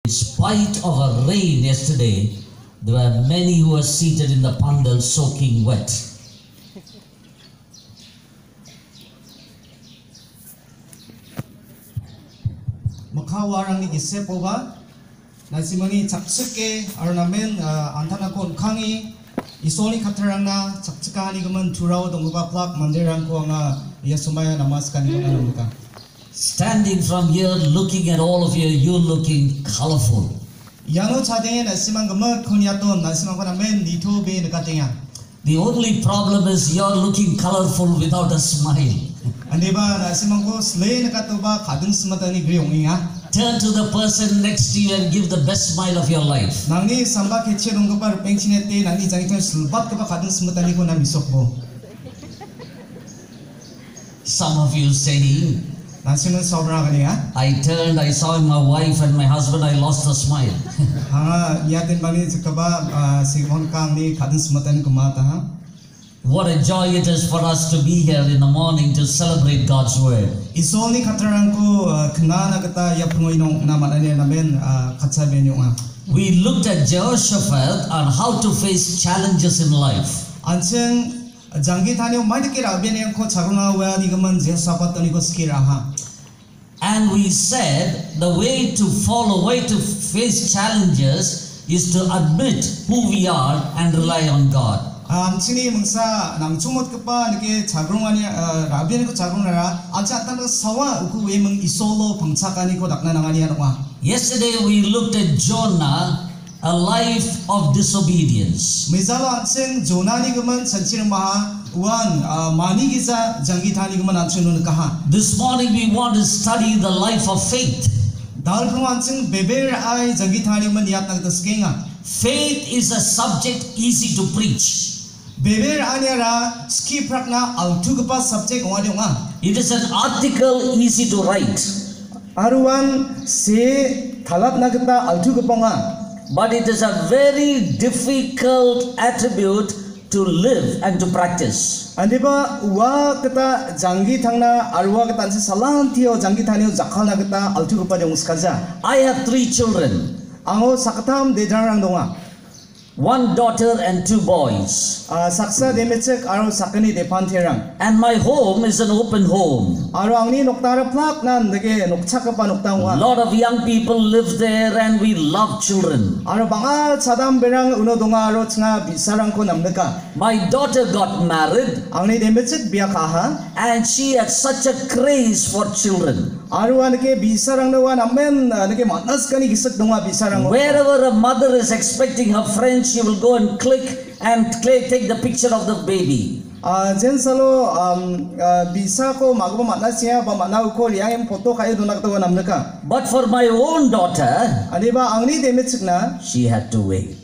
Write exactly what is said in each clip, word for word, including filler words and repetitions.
In spite of a rain yesterday, there were many who were seated in the pandal soaking wet. Makawarang ni Gisepoba, Nasimani Chapsuke, Arnamen, Antanakon Kangi, Isoli Kataranga, Chapsakani Gaman, Turao, Donguba Plak, Manderang Kuanga, Yasumaya Namaskani Namuka. Standing from here, looking at all of you, you're looking colorful. Yano Chade, Nasiman Gamat, Kunyaton, Nasimakanamen, Nito Be Nakatinga. The only problem is you're looking colorful without a smile. Andiba, Nasimango, Slay Nakatuba, Kadun Smatani Grionga. Turn to the person next to you and give the best smile of your life. Nani Samba Kitchenungapar, Penchinete, Nani Zanitan, Sulbat Kadun Smatani Misoko. Some of you saying, National Sobrania. I turned, I saw my wife and my husband, I lost a smile. Ah, Yatin Bani Zakaba, Simon Kami, Kadun Smatan Kumata. What a joy it is for us to be here in the morning to celebrate God's word. Isoli Kataranko, Kanana Kata Yapuino Namanane Namen, Katsabenyunga. We looked at Jehoshaphat on how to face challenges in life. Anchen Jangitani Madikira Benian Ko Charuna, where the Gaman Jesapatanico Skiraha. And we said the way to follow, way to face challenges is to admit who we are and rely on God. Amchini Mungsa, Namchumot Kapa, Nike Chagrumani, Rabianico Chagrunara, Achatana Sawa, who women Isolo, Pamsakanico, Daknanganianwa. Yesterday we looked at Jonah, a life of disobedience. Mizala Ansen, Jonani Gaman, Sanchiramaha, one, Manigiza, Jangitani Gaman Anchunun Kaha. This morning we want to study the life of faith. Dalpruansen, Beber I, Jangitani Maniat the Skinga. Faith is a subject easy to preach. Beber Anyara, Ski Prakna, Altugapa subject Wadunga. It is an article easy to write. Aruan, say, Talat Nagata, Altugaponga. But it is a very difficult attribute to live and to practice. Andiba, Wa Kata, Jangi Tangna, Arwa Katan Salantio, Jangi Tanio, Zakana Kata, Altugapa de Muskaza. I have three children. Ango Sakatam de Jarandonga. One daughter and two boys. Saksa de Mechek, Aro Sakani de Panterang. And my home is an open home. Arangni Noktara Plak Nan, the gay Nokchakapa A Noktawa. lot of young people live there and we love children. Arabangal Sadam Berang Unodonga Rotna, Bisarangko Namdeka. My daughter got married Angni de Mechek Biakaha. and she had such a craze for children. Aruanake Bisarang the one, Amen, Nake Manaskani Gisak Donga Bisarang. Wherever a mother is expecting her friend, she will go and click and take the picture of the baby. Jensalo Bisako Magbo Manasia, Bamanauko, Yang Poto Kayo Donakto Namnaka. But for my own daughter, Adiba Angni de Mechikna, she had to wait.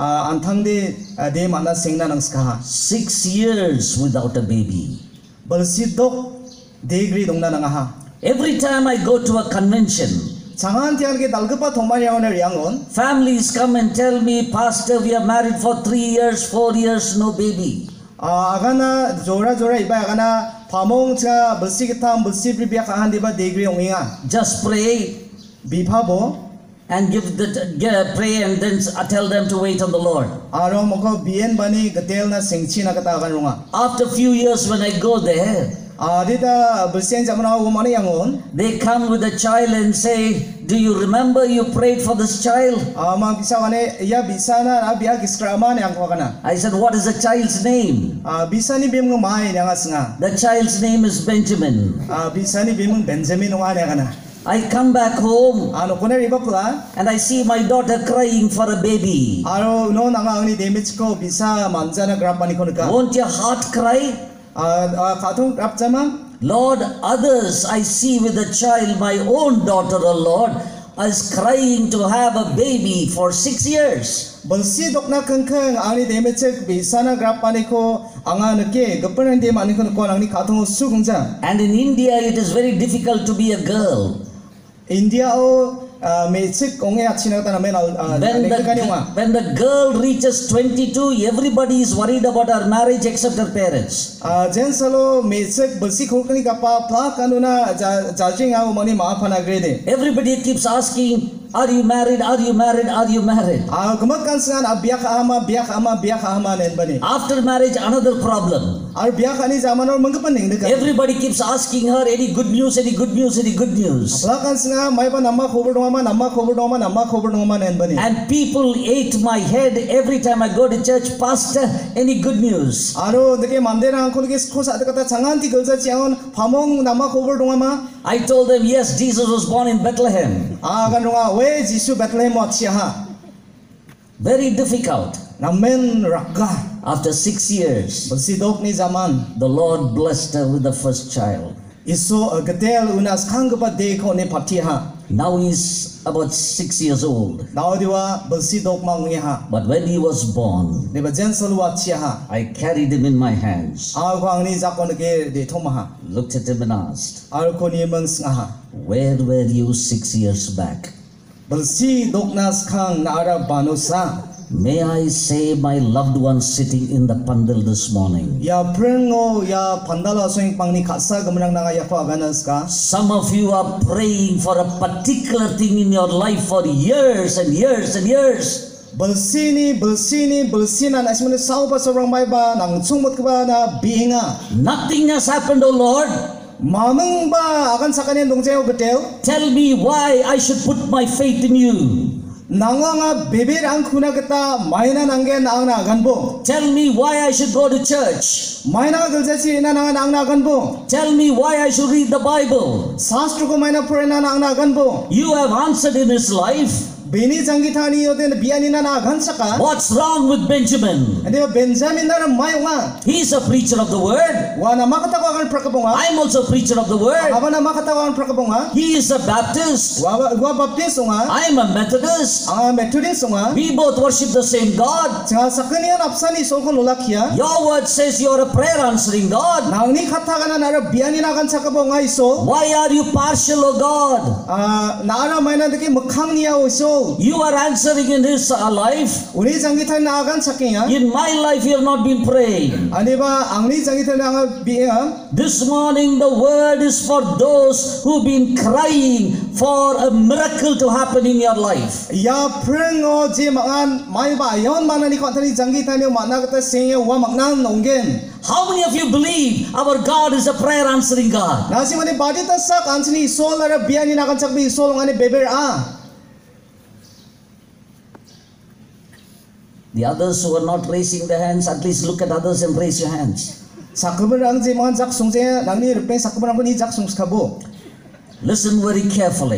Antangde de Manas Singna Nangskaha. Six years without a baby. Balsidok Degri Dongna Nangaha. Every time I go to a convention, Changan Tianke Dalgapa Tomaya Yangon. families come and tell me, Pastor, we are married for three years, four years, no baby. Agana Jora Jora Iba Agana Pamong Cha Balsikitam Balsibri Biakahandiba Degri Onga. Just pray Bipabo and give the get, pray and then tell them to wait on the Lord. Aromoko Bien Bani Gatelna Singchina Kataganunga. After a few years when I go there, Adita Bulsian Jamana Womani Yangon. they come with a child and say, do you remember you prayed for this child? Ama Bisawane Ya Bisana Abia Kiskraman Yankogana. I said, what is the child's name? Bisani Bimu Mai Yangasna. The child's name is Benjamin. Bisani Bimu Benjamin Wanagana. I come back home Ano Kona Ribapla. and I see my daughter crying for a baby. Aro no Nangani Demichko Bisa Manzana Grapani Konika. Won't your heart cry? Katung Rapjama. Lord, others I see with a child, my own daughter, oh Lord, is crying to have a baby for six years. Balsi Dokna Kankang, Ani Demechek, Bisana Grapaniko, Anganake, Gapanandi Manikon, Ani Katung Sugunza. And in India, it is very difficult to be a girl. India o Mechik Onge Achinata When the, when the girl reaches twenty-two, everybody is worried about her marriage except her parents. Jensalo Mechik Balsi Kokani Kapa, Pla Kanuna, Jajing Au Mani Mapana Grade. Everybody keeps asking, Are you married? Are you married? Are you married? Ah, kemat kan sengan ah biak ama biak ama biak ama nen bani. After marriage, another problem. Ar biak ani zaman or mengkepening dekat. Everybody keeps asking her, any good news, any good news, any good news. Apalagi kan sengan mai pa nama khobar dong ama nama khobar dong ama nama khobar dong ama nen bani. And people ate my head every time I go to church, Pastor, any good news? Aro deke mandir angkol ke khosa dekata jangan ti gelja ciangon pamong nama khobar dong ama. I told them, yes, Jesus was born in Bethlehem. Ah kan dong ah, we Jisu Bethlehem wat siha. Very difficult. Namen raga. After six years, Bersidok ni zaman. the Lord blessed her with the first child. Iso getel unas kang kepa deko ne patiha. Now he's about six years old. Now diwa bersidok mangiha. But when he was born, Ne bajen salwat siha. I carried him in my hands, Ah ko ang ni zakon ke de thomaha. looked at him and asked, Ar ko ni meng ngaha. where were you six years back? Bersi doknas kang naara banusa. May I say my loved one sitting in the pandal this morning. Ya prengo ya pandala soing pangni khatsa gemenang nanga ya ko aganas ka. Some of you are praying for a particular thing in your life for years and years and years. Bersini bersini bersina na ismene sau pa sobrang mai ba nang chungmot ka ba na biinga. Nothing has happened, O Lord. Mamang ba akan sakanin dongjeo betel. Tell me why I should put my faith in you. Nanganga bebir ang kuna kita maina nangge nang na ganbo. Tell me why I should go to church. Maina gelja na nang nang na ganbo. Tell me why I should read the Bible. Sastro ko maina purena nang na ganbo. You have answered in his life. Bini jangithani yoten biani na na gansaka. What's wrong with Benjamin? Ade Benjamin na mayunga. He's a preacher of the word. Wana makatawa kan prakabonga. I'm also a preacher of the word. Aba na makatawa kan prakabonga. He is a Baptist. Wa wa baptist nga. I'm a Methodist. Ah Methodist nga. We both worship the same God. Cha sakanian apsani solkon lolakia. Your word says you're a prayer answering God. Nangni khatha kana nara biani na kan sakabonga iso. Why are you partial, O God? Ah nara maina deki mukhang niya iso. You are answering in his uh, life. Uni jangithani na kan sakiya. In my life, you have not been praying. Ani ba angni jangithani na biya. This morning, the word is for those who've been crying for a miracle to happen in your life. Ya prengo je mangan mai ba yon mana ni kwantani jangithani mana kata senya wa magnan nonggen. How many of you believe our God is a prayer answering God? Nasi mani badi tasak ansini sol nara biani na kan sakbi sol ngani beber a. The others who are not raising their hands, at least look at others and raise your hands. Sakber ang je mangan jak sungje nangni rupe sakber ang ni jak sungs kabo. Listen very carefully.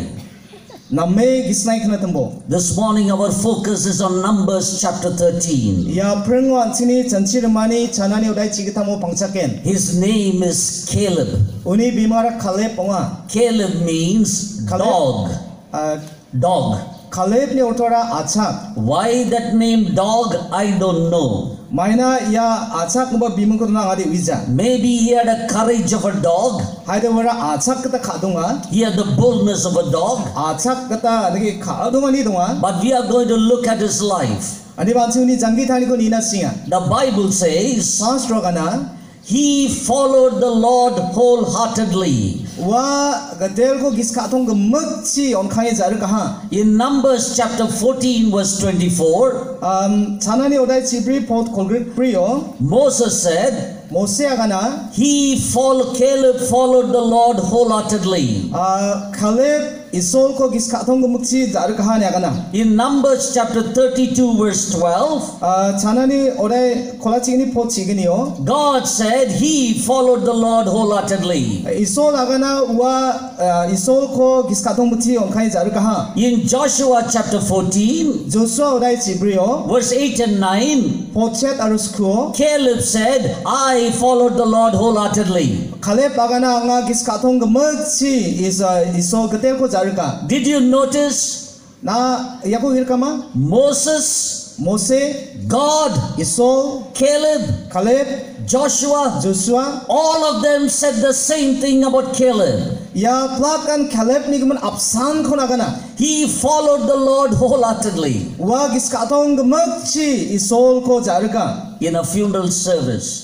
Namme gisnai kana tembo. This morning our focus is on Numbers chapter thirteen. Ya prengo ansini chanchir mani chanani udai chigitamo pangchaken. His name is Caleb. Uni bimara Caleb ponga. Caleb means Caleb. dog. Uh, Dog. Caleb ni utora achak. Why that name dog, I don't know. Maina ya achak ngba bimung ko na ngadi wiza. Maybe he had a courage of a dog. Haide wara achak kata khadunga. He had the boldness of a dog. Achak kata nagi khadunga ni dunga. But we are going to look at his life. Ani bansu ni jangi thani ko nina singa. The Bible says Sastro kana he followed the Lord wholeheartedly. wa gadel ko giska thong gemchi on khange jar kaha. In Numbers chapter fourteen verse twenty-four, Um chanani odai chibri pot kolgrit priyo. Moses said, Mose agana he followed, Caleb followed the Lord wholeheartedly. uh Caleb isol ko giska thong gemchi jar kaha ne agana. In Numbers chapter thirty-two verse twelve, Uh chanani odai kolachi ni pot chiginiyo. God said he followed the Lord wholeheartedly. Isol agana wa uh, isol ko giska thong muthi on khange jar kaha. In Joshua chapter fourteen Joshua odai chibriyo verse eight and nine, potchet arusko. Caleb said, I followed the Lord wholeheartedly. Caleb agana anga giska thong gemchi is isol gatel ko jar ka. Did you notice Na yaku hirkama Moses, Mose, God, Isol, Caleb, Caleb, Joshua, Joshua, all of them said the same thing about Caleb. ya plakan Caleb ni gaman apsan ko na gana. He followed the Lord wholeheartedly. Wa giskatong gemchi Isol ko jarga. In a funeral service,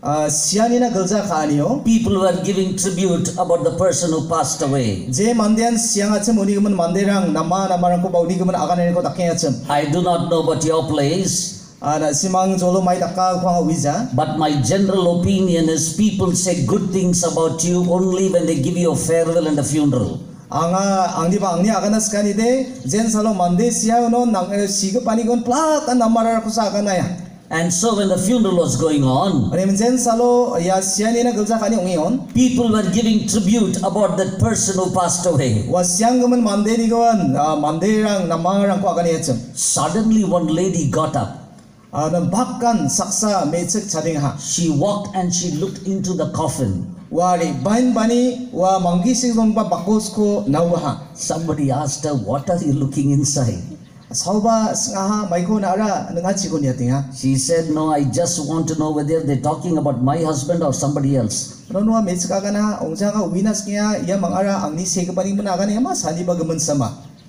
uh, sianina gelja kaniyo. People were giving tribute about the person who passed away. Je mandian siang acem uni gemen manderang nama nama rangko baudi gemen akan ini ko taknya acem. I do not know about your place, Ada simang jolo mai takka kuang wiza. but my general opinion is people say good things about you only when they give you a farewell and a funeral. Anga angdi ba angni akan sekali de jen salo mande siya uno nang siga pani gon plak an namara ko sa akan ya. And so when the funeral was going on, Ani jen salo ya siya ni na gelja kani ungi on. people were giving tribute about that person who passed away. Was siang gemen mande ni gon manderang nama rangko akan ya acem. Suddenly one lady got up. Ada bahkan saksa mecek cading ha. She walked and she looked into the coffin. Wari bain bani wa manggi sing ba bakos ko nawaha. Somebody asked her, "What are you looking inside?" Sauba singaha maiko na ara ngachi ko niya tinga. She said, "No, I just want to know whether they're talking about my husband or somebody else." Nono mecek agana ongja ka winas kya ya mangara angni sege bani mana agana ma sani ba gemen sama.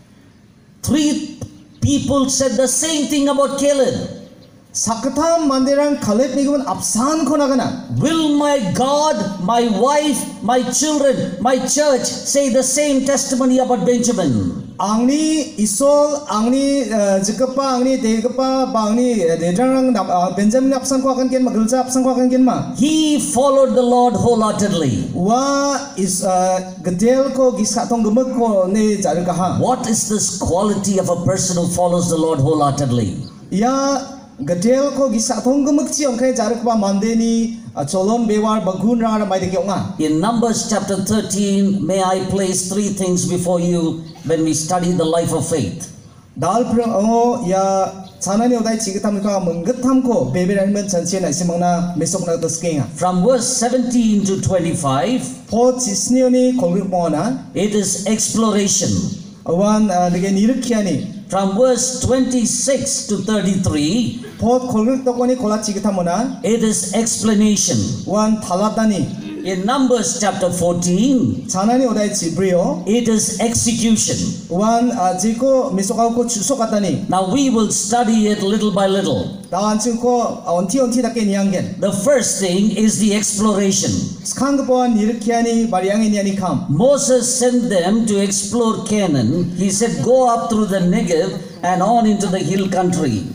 Three people said the same thing about Caleb. Sakatam mandirang Caleb ni gemen apsan ko nagana. Will my God, my wife, my children, my church say the same testimony about Benjamin? Angni isol angni jikapa angni degapa bangni dedrang Benjamin apsan ko akan ken magelja apsan ko akan ken ma. He followed the Lord wholeheartedly. Wa is gedel ko gisatong gemek ko ne jargaha. What is this quality of a person who follows the Lord wholeheartedly? Ya gedel ko gisatong gemek ci ongkai jargba mandeni cholon bewar bagun rang mai de kyonga. In Numbers chapter thirteen, may I place three things before you when we study the life of faith. Dal prang o ya chanani odai chigitam ka menggetam ko beberan men chanchen na simangna mesok na toskenga. From verse seventeen to twenty-five, Po chisnioni kolgik mona it is exploration. awan dege nirkiani. From verse twenty-six to thirty-three, Po kolgik tokoni kola chigitam mona it is explanation. wan thalatani. In Numbers chapter fourteen, Chanani odai chibrio it is execution. wan jiko mesokau ko chusokatani. Now we will study it little by little. Tawan ko onti onti dake nianggen. The first thing is the exploration. Skang po nirkiani bariangi niani kam. Moses sent them to explore Canaan. He said, "Go up through the Negev and on into the hill country."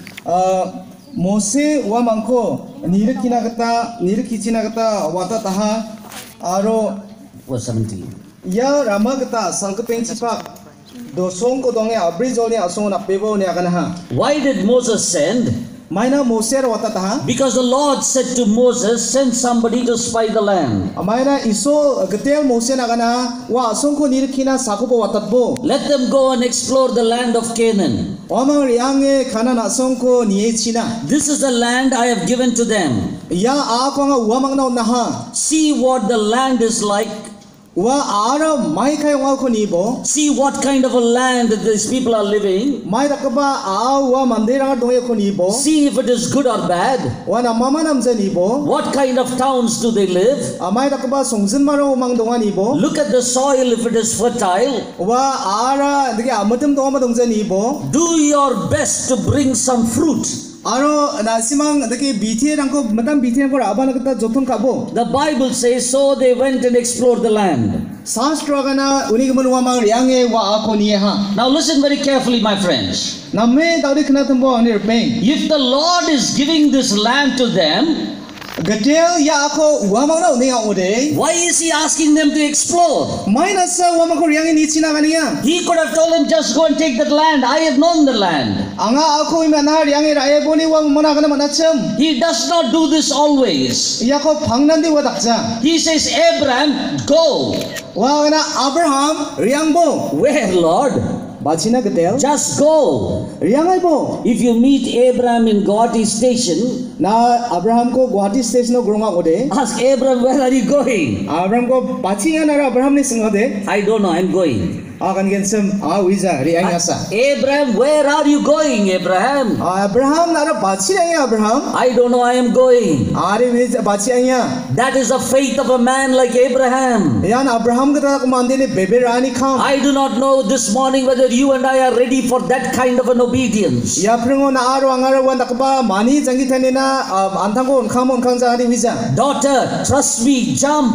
Mose wa mangko nirkina kata nirkichina kata wata taha aro Verse seventeen. ya rama kata sangkepeng cipak dosong ko donge abri jolni asong na pebo ni akan ha. Why did Moses send? Maina Mose wata taha. Because the Lord said to Moses, "Send somebody to spy the land. Amaina iso getel Mose na kana wa asong ko nirkina sakupo watat bo. Let them go and explore the land of Canaan. Omang riange kana na asong ko niye china. This is the land I have given to them. Ya ako nga uamang na unaha. See what the land is like. Wa ara mai kay nga ko nibo. See what kind of a land that these people are living. Mai takaba a wa mandira doye ko nibo. See if it is good or bad. Wa na mama nam za nibo. What kind of towns do they live? Amai takaba songzin maro umang donga nibo. Look at the soil if it is fertile. Wa ara dege amatem donga dongza nibo. Do your best to bring some fruit. Aro nasimang deke bithe rangko matam bithe ko abana kata jothon kabo. The Bible says, so they went and explored the land. Sastra kana uni gemen wa mang riange wa ako niye ha. Now listen very carefully, my friends. Namme daudi khna tambo ani rpeng. If the Lord is giving this land to them, Gatel ya ako wa mang na uni ode. why is he asking them to explore? Mai nasa wa mang ko riange ni china kaniya. He could have told them, just go and take that land. I have known the land. Anga ako imana riange raye boni wa mona kana manacham. He does not do this always. Ya ko phangnandi wa dakja. He says, Abraham, go. Wa kana Abraham riangbo. Where, Lord? Bachina gatel. Just go. Riangai bo. If you meet Abraham in Guwahati station, Na Abraham ko Guwahati station no groma ode. ask Abraham, where are you going? Abraham ko bachinga na Abraham ni singode. I don't know, I'm going. Akan gensem a wiza riang asa. Abraham, where are you going, Abraham? Abraham na ra bachirang Abraham. I don't know, I am going. Are wiza bachirang. That is the faith of a man like Abraham. Yan Abraham kata kumande ni bebe rani kam. I do not know this morning whether you and I are ready for that kind of an obedience. Ya pringo na aro angara wa nakba mani jangi thane na na antangko unkang mo unkang jangani wija. Daughter, trust me, jump.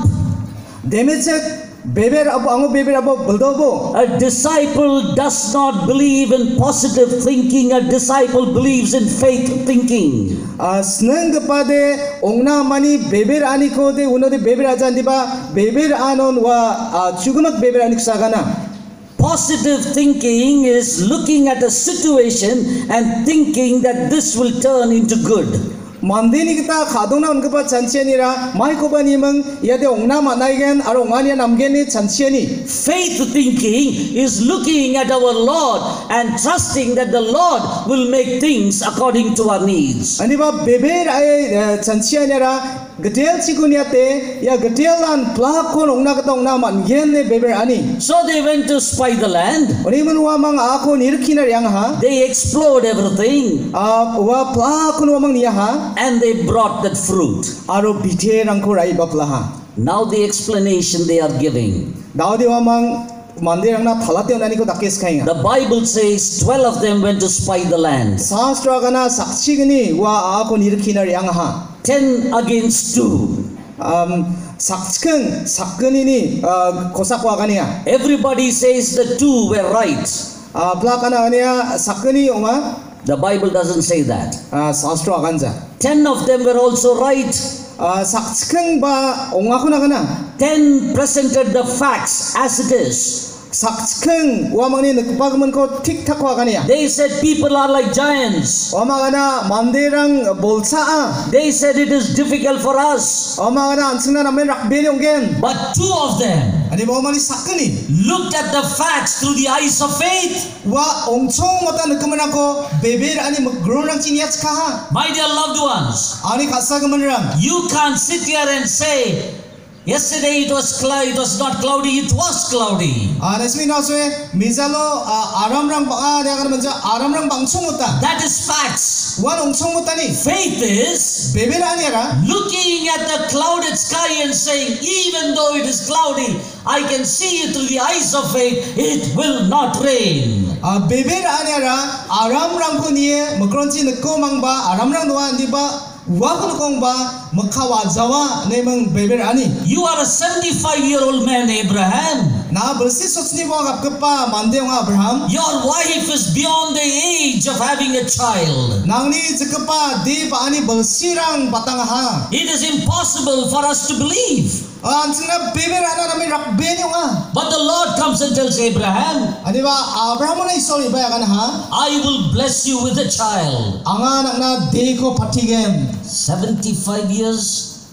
Demechek beber abo ango beber abo baldobo. A disciple does not believe in positive thinking. A disciple believes in faith thinking. Sneng kepade ongna mani beber ani ko de uno de beber aja diba beber anon wa chugumak beber ani kusagana. Positive thinking is looking at a situation and thinking that this will turn into good. Mandini kita khadona unka pa chanchiani ra mai ko ba nimang yade ongna manaigen aro ongania namgeni chanchiani. Faith thinking is looking at our Lord and trusting that the Lord will make things according to our needs. Ani ba beber ai chanchiani ra getel chikuniate ya getelan plakon ongna kata ongna mangen ne beber ani. So they went to spy the land. Oni manwa mang ako nirkina yang ha. They explored everything. Ah wa plakon wa mang niya ha. And they brought that fruit. Aro bithe rangko rai baplaha. Now the explanation they are giving. Daudi wa mang mandir rangna thalate onani ko dakes khainga. The Bible says twelve of them went to spy the land. Sastra gana sakshi gani wa ako nirkina yang ha. Ten against two. Um sakchen sakgani ni kosakwa kaniya. Everybody says the two were right. Ah plakana kaniya sakgani onga. The Bible doesn't say that. Ah sastra aganja. Ten of them were also right. Ah sakchen ba onga kuna kana. Ten presented the facts as it is. Sakchen wa mangni nakpagman ko tik thak wa kaniya. They said people are like giants. Omagana mandirang bolsa a. They said it is difficult for us. Omagana ansingna namen rakbeni ongen. But two of them Ani ba mani sakani. looked at the facts through the eyes of faith. Wa ongchong mata nakmana ko beber ani magronang chiniach kaha. My dear loved ones, Ani kasa kamanrang. you can't sit here and say, yesterday it was cloudy, it was not cloudy, it was cloudy. Ah resmi na soe mizalo aram rang ba dia kan menja aram rang bangchong mota. That is facts. Wan ongchong mota ni. Faith is Beber ani ara. looking at the clouded sky and saying, even though it is cloudy, I can see it through the eyes of faith, it will not rain. Ah beber ani ara aram rang ko niye makronchi nakko mangba aram rang doa andi ba. Wakon kong ba makawa jawa nemang beber ani. You are a seventy-five year old man, Abraham. Na bersi sochni bo gapkepa mande ong Abraham. Your wife is beyond the age of having a child. Nangni jkepa di pa ani bersi rang batang ha. It is impossible for us to believe. Ansina beber ana nami rakbeni ong. But the Lord comes and tells Abraham, Ani ba Abraham na isoli ba kan ha. I will bless you with a child. Anga nak na de ko patigen. seventy-five years.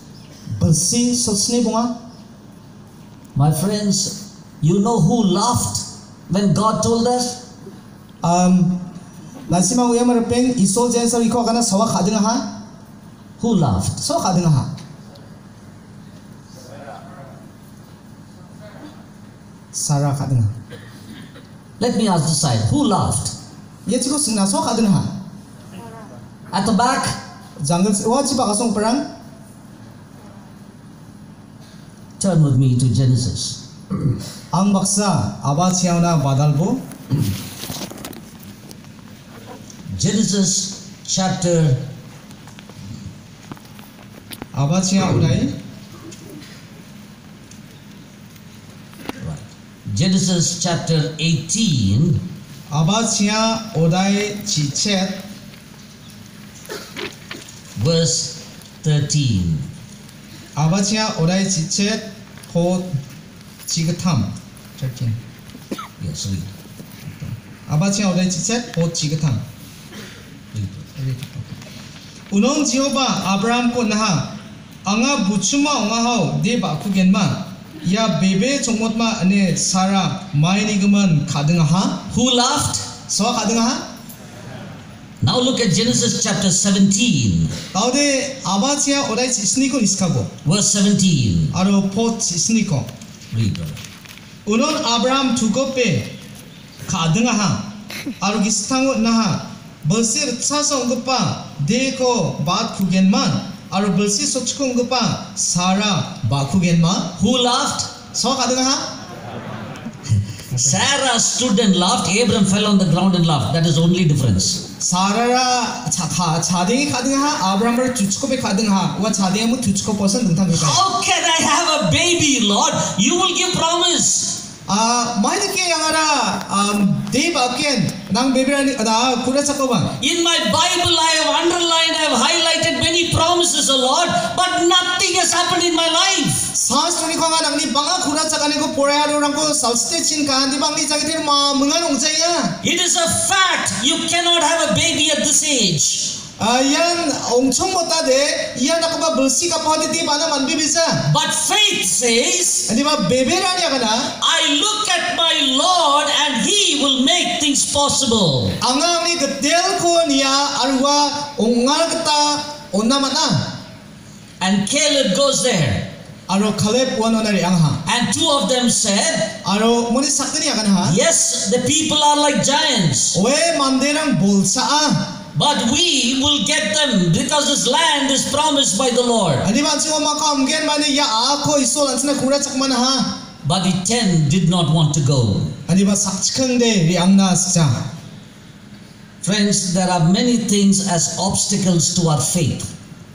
Bersi sochni bunga. My friends, you know who laughed when God told us? Um nasima uya marapeng isol jen sari ko kana sawa khadinga ha. Who laughed? So khadinga ha. Sarah khadinga. Let me ask this side. Who laughed? Ye chiko singna so khadinga ha. At the back? Jungle wa chiba kasong perang. Turn with me to Genesis. Ang baksa aba chiauna badalbo. Genesis chapter aba chia ulai. right. Genesis chapter eighteen. Aba chia odai chichet verse thirteen. aba chia odai chichet ho chigatham. thirteen. Yes, read. aba chia odai chichet ho chigatham. Read. Unong Jehovah Abraham ko naha anga buchuma onga hau de ba ku genma ya bebe chongmot ma ane Sarah mai ni gaman khadinga ha. Who laughed? So khadinga ha. Now look at Genesis chapter seventeen, Taude aba chia odai chisni ko iskago verse seventeen. aro po chisni ko. Read, brother. Unon Abraham tugope khadinga ha aro gistango naha Bersir tsasa unggupa deko bat kugen man aro bersir sochko unggupa Sarah ba kugen ma. Who laughed? So kadang ha. Sarah stood and laughed. Abram fell on the ground and laughed. That is the only difference. 사라라 자 자댕이 가등하 아브라함을 주축kop에 가등하 와 자댕이 주축kop 버선 등탕 그까. How can I have a baby, Lord? You will give promise. 아 마이드께 양아라 아 데이바켄 낭 베비라니 나 구라 잠깐만. In my Bible, I have underlined, I have highlighted many promises, O Lord, but nothing has happened in my life. 사스토니 광아 낭니 방아 구라 잠깐이고 보라야로랑고 사우스테친 가한디 방니 자기들 마 뭉한 옹자야. It is a fact you cannot have a baby at this age. 아 이안 엄청 못하대 이안 아까 벌시 가파데 디 바나 만비비자. But faith says, 아니 마 베베라니 아가나. I look at my Lord and He will make things possible. 앙앙니 그델코 니야 아르와 옹알 그따 온나마나. And Caleb goes there. 아로 칼렙 원원을 양하. And two of them said, 아로 뭐니 사건이 아가나. yes, the people are like giants, 왜 만데랑 볼사아. but we will get them because this land is promised by the Lord. 아니 만치고 마카 암겐 마니 야 아코 이소 란스나 구라 착만하. But the ten did not want to go. 아니 바 삭치坑데 리앙나 스자. Friends, there are many things as obstacles to our faith.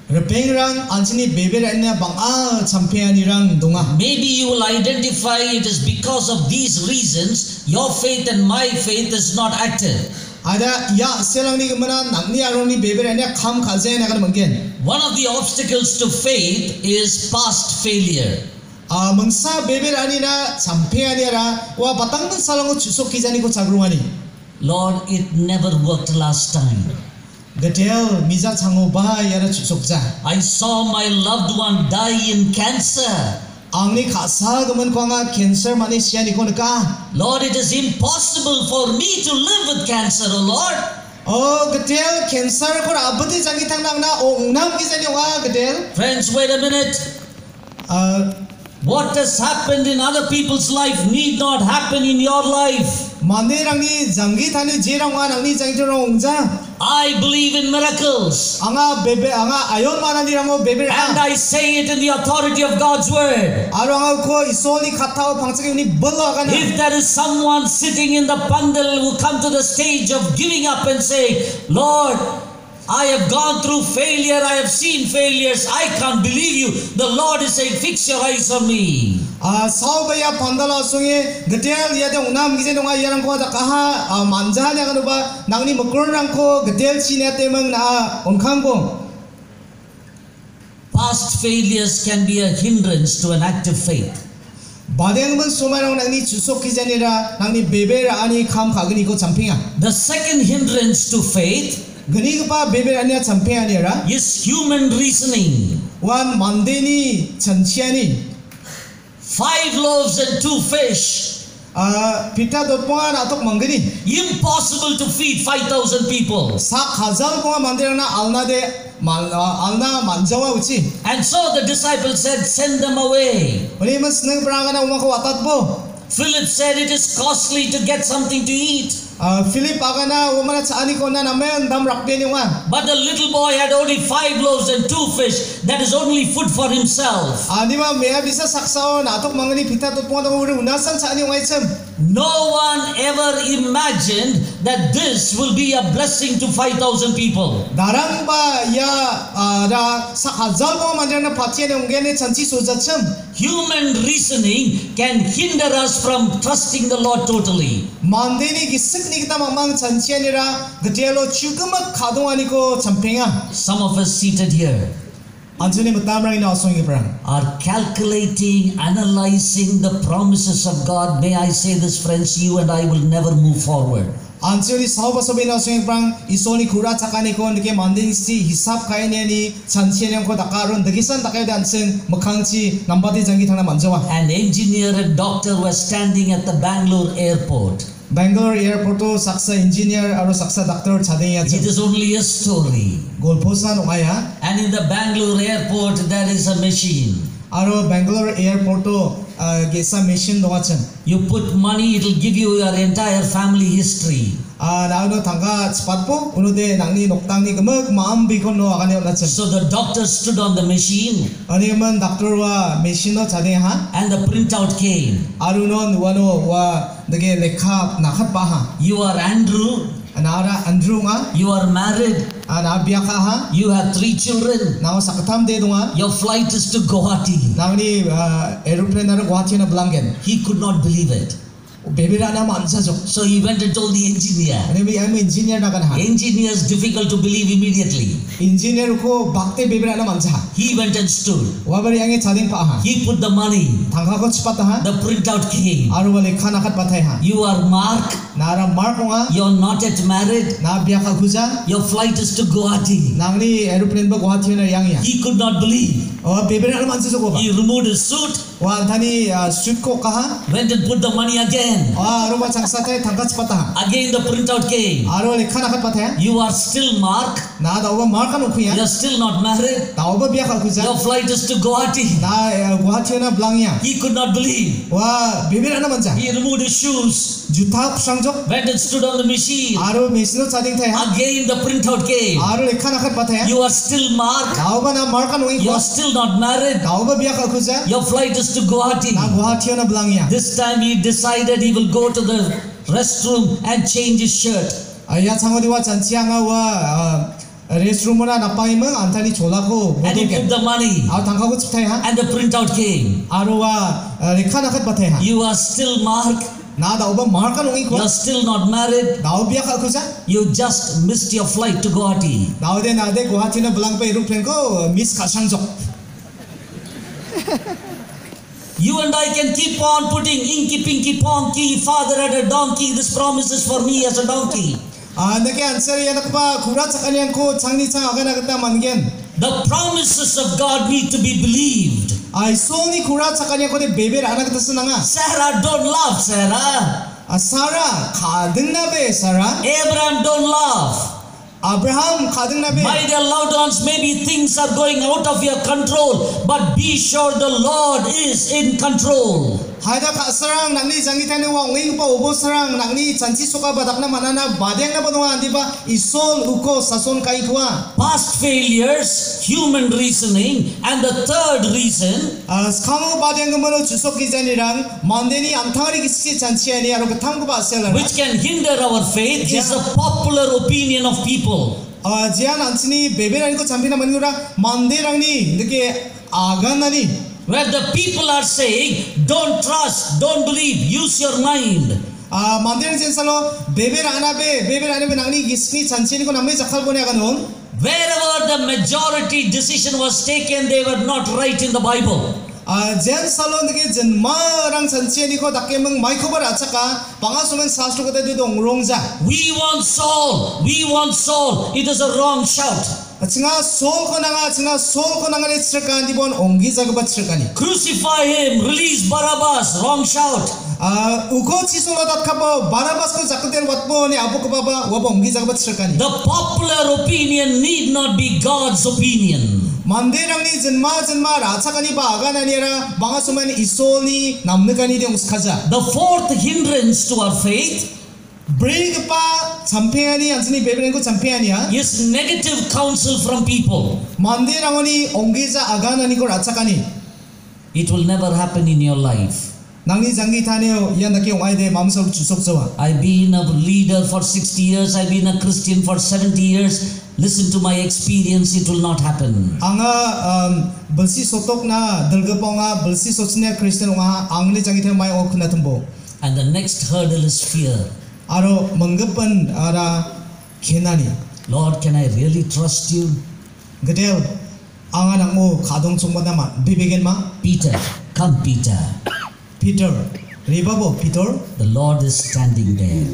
르팽이랑 안치니 베베라냐 방아 참페안이랑 동아. Maybe you will identify it is because of these reasons your faith and my faith is not active. 아다 야 셀랑니 그만아 남니 아로니 베베라냐 감 가제 나가는 뭔겐. One of the obstacles to faith is past failure. 아 멍사 베베라니나 참페안이라 와 바탕근 살랑고 주속 기자니고 자그롱하니. Lord, it never worked last time. 그텔 미자 창호바 야라 주속자. I saw my loved one die in cancer. 앙니 가사 그만 광아 캔서 마니 시아니고 느까. Lord, it is impossible for me to live with cancer, O Lord. 어 그텔 캔서 걸 아버지 자기 탕당나 옹남 기자니 와 그텔. Friends, wait a minute. 아 What has happened in other people's life need not happen in your life. 만네랑니 장기 타니 제랑와 랑니 장기로 옹자. I believe in miracles. 앙아 베베 앙아 아연 마나니랑고 베베. And I say it in the authority of God's word. 아랑아 코 이소니 카타오 방책이 니 벌러가나. If there is someone sitting in the pandal who come to the stage of giving up and say, Lord, I have gone through failure, I have seen failures, I can't believe you. The Lord is saying, fix your eyes on me. 아 사오바야 판달라 송에 그텔 야데 옹남 기제동아 야랑코 다 가하 아 만자하냐가노 바 낭니 먹고랑코 그텔 치네 때문 나 온칸고. Past failures can be a hindrance to an active faith. 바댕은 소마랑 낭니 주속 기자니라 낭니 베베라 아니 감 가그니고 잠핑아. The second hindrance to faith 그니그바 베베 아니야 잠핑 아니라 is human reasoning. 완 만데니 전치아니. Five loaves and two fish. 아 피타 도뽕아 나톡 망그니. Impossible to feed five thousand people. 사 가장 뽕아 만데라나 알나데 만 알나 만자와 우치. And so the disciples said, send them away. 우리만 스능 브랑가나 우마코 와tat보. Philip said, it is costly to get something to eat. 아 필립 아가나 우마나 차니 코나 나면 담 락베니와. But the little boy had only five loaves and two fish. That is only food for himself. 아니마 메야 비사 삭사오 나톡 망그니 피타 도뽕아 우리 우나산 차니 와이참. No one ever imagined that this will be a blessing to five thousand people. 나랑바 야 아라 사 하잘 뽕아 만데라나 파티에네 옹게네 전치 소자참. Human reasoning can hinder us from trusting the Lord totally. 만데니 기스 니기타 망망 전치아니라 그텔로 추금막 가동하니고 잠팽아. Some of us seated here 안전히 못담랑이 나왔송이 브랑. are calculating, analyzing the promises of God. May I say this, friends, you and I will never move forward. 안전히 사오바 소비 나왔송이 브랑 이소니 구라 착하니고 느게 만데니 시 히삽 가이네니 전치아니고 다카론 느기산 다카이데 안승 먹항치 남바디 장기 탕나 만져와. An engineer and doctor were standing at the Bangalore airport. Bangalore airporto saksa engineer aro saksa doctor chadengya It is only a story. golposa nongaya. And in the Bangalore airport there is a machine. aro Bangalore airporto gesa machine nongachan. You put money, it will give you your entire family history. 아 나우노 당가 스팟포 우노데 낭니 녹당니 그먹 마음 비콘 노 아가네 올라천. So the doctor stood on the machine 아니면 doctor와 machine 너 자댕하. and the printout came. 아루노 누와노 와 dege lekha nakhat pa ha You are Andrew. anara Andrew nga You are married. ana biya ka ha You have three children. na sakatam de dunga Your flight is to Guwahati. nangni aeroplane na Guwahati na blangen He could not believe it. bebera na mansa jo So he went and told the engineer. ane mi am engineer na kan ha Engineers difficult to believe immediately. engineer ko bakte bebera na mansa ha He went and stood. wabari ange chading pa ha He put the money. thangka ko chpata ha The printout came. aru wale khana khat pathai ha You are Mark. nara mark nga You're not yet married. na biya ka guja Your flight is to Guwahati. nangni aeroplane ba Guwahati na yang ya He could not believe. oh bebera na mansa jo ko ba He removed his suit, wa thani suit ko kaha went and put the money again. aru ba changsa thai thangka chpata ha Again the printout came. aru wale khana khat pathai You are still Mark. na da oba mark kan ukhu ya You're still not married. da oba biya ka guja Your flight is to Guwahati. na Guwahati na blang ya He could not believe. wa bebera na mansa He removed his shoes, juta kusang jo went and stood on the machine. aru machine chading thai ha Again the printout came. aru lekha nakhat pathai ha You are still Mark. da oba na mark kan ui ko You're still not married. da oba biya ka guja Your flight is to Guwahati. na Guwahati na blang ya This time he decided he will go to the restroom and change his shirt. aya changodi wa chanchianga wa restroom na napai mang antani chola ko And he bodong put ke the money. aru thangka ko chpthai ha And the printout came. aru wa lekha nakhat pathai ha You are still Mark. na da oba mark kan ui ko You're still not married. da oba biya ka guja You just missed your flight to Guwahati. da ode na de Guwahati na blang pe aeroplane ko miss ka sang jo You and I can keep on putting inky pinky ponky, father had a donkey, this promise is for me as a donkey. ah nake answer ya nakpa khura chakanian ko changni chang aga na gata mangen The promises of God need to be believed. ai so ni khura chakanian ko de beber ana gata sananga Sarah, don't laugh, Sarah. Sarah khading na be Sarah Abraham, don't laugh. Abraham khading na be My dear loved ones, maybe things are going out of your control, but be sure the Lord is in control. haida ka sarang nangni jangi thane wa nging pa obo sarang nangni chanchi soka badak na manana badeng na badonga andi ba isol uko sason kai thua Past failures, human reasoning, and the third reason, skhango badeng mo chusok ki janirang mandeni amthari kisi chanchi ani aro kathang ko ba sela which can hinder our faith, is the popular opinion of people. jian ansini beber ani ko champina manura mandirangni deke aganani Where the people are saying, don't trust, don't believe, use your mind. mandir jensalo beber anabe beber anabe nangni gisni chanchi ni ko namai jakhal bone aganon Wherever the majority decision was taken, they were not right in the Bible. jen salon deke jenmarang chanchi ni ko dakemang mai khobar achaka pangasumen sastro ko de dong rongja We want Saul, we want Saul. It is a wrong shout. Chinga sol ko nanga chinga sol ko nanga ni chirkan di bon ongi jaga ba chirkani Crucify him, release Barabbas. Wrong shout. uko chisolo dat khabo Barabbas ko jakten watbo ni abu ko baba wabo ongi jaga ba chirkani The popular opinion need not be God's opinion. mandirang ni jenma jenma rachakani ba aga nani ra banga suman isol ni namnekani de uskaja The fourth hindrance to our faith bring pa champeani ansini bebren ko champeania is negative counsel from people. mandirang ni ongi ja aga nani ko rachakani It will never happen in your life. nangni jangi thaneo yan dake ongai de mamsol chusok jawa I've been a leader for sixty years. I've been a Christian for seventy years. Listen to my experience. It will not happen. anga belsi sotok na dalgaponga belsi sochne Christian nga angni jangi the mai ok na tumbo And the next hurdle is fear. aro manggapan ara kenani Lord, can I really trust you? gedel anga nangmo khadong chungba ma bibegen ma Peter, come Peter. Peter rebabo Peter The Lord is standing there.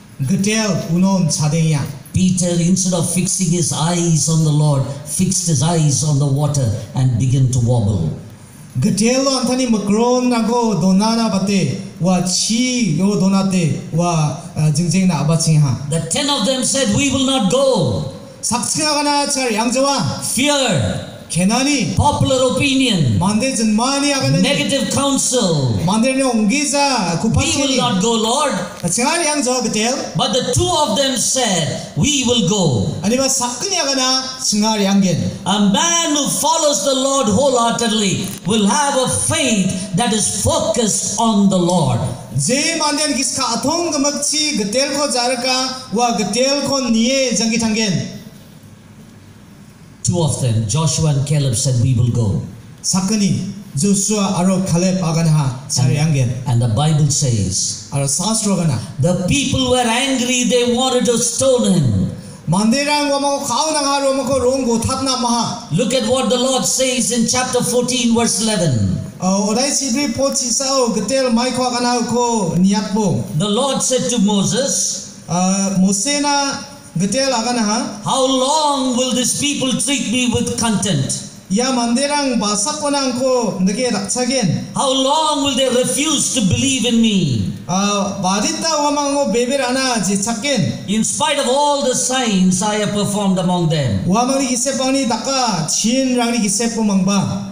gedel unon chadeya Peter, instead of fixing his eyes on the Lord, fixed his eyes on the water and began to wobble. gedel lo antani makron nago donana bate wa chi yo donate wa jingjeng na abaching ha The ten of them said, we will not go. sakchinga kana char yangjawa Fear. 개나니 popular opinion, 만데 전만이 아가는 negative counsel. 만데네 옹기자 We will 구파티니 not go, Lord. 칭알 양저 그텔 But the two of them said, we will go. 아니면 사건이 아가나 칭알 양겐 A man who follows the Lord wholeheartedly will have a faith that is focused on the Lord. जे मानदेन किसका अथोंग गमकची गतेल को जारका वा गतेल को निये जंगी ठंगेन Two of them, Joshua and Caleb, said, we will go. 사건이 조수아 아로 칼렙 아가나 잘 양겐 And the Bible says, 아로 사스로가나 the people were angry, they wanted to stone him. 만데랑 와마고 가오나 하로 마고 롱고 탑나 마하 Look at what the Lord says in chapter fourteen, verse eleven. 어 오다이 시브리 포치사오 그텔 마이코 아가나 코 니약보 The Lord said to Moses, 어 모세나 그텔 아가나 how long will these people treat me with contempt? 야 만데랑 바사코나 코 너게 락차겐 How long will they refuse to believe in me? 어 바디타 와마고 베베라나 지착겐 In spite of all the signs I have performed among them. 와마리 기세방니 다까 치인랑니 기세포 망바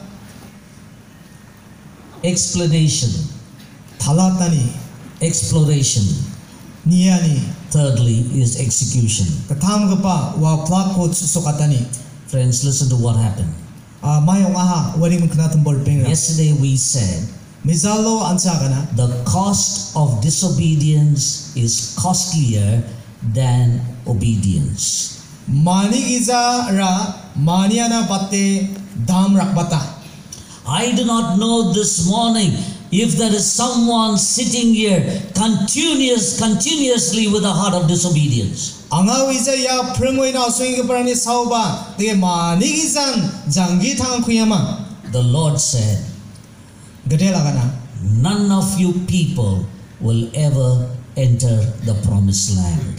Explanation, 달라따니 exploration. 니아니 Thirdly is execution. 그다음 그파 와 플라코 추소가따니 Friends, listen to what happened. 아 마용 아하 워링은 그나튼 볼뱅라 Yesterday we said 미잘로 안차가나 the cost of disobedience is costlier than obedience. 마니 기자라 마니아나 바테 담 락바타 I do not know this morning if there is someone sitting here continuous, continuously with a heart of disobedience. 앙아위자야 프랭웨이나 수잉그 브라니 사오바 되게 마니 기잔 장기 탕 쿠야마 The Lord said, 그델라가나 none of you people will ever enter the promised land.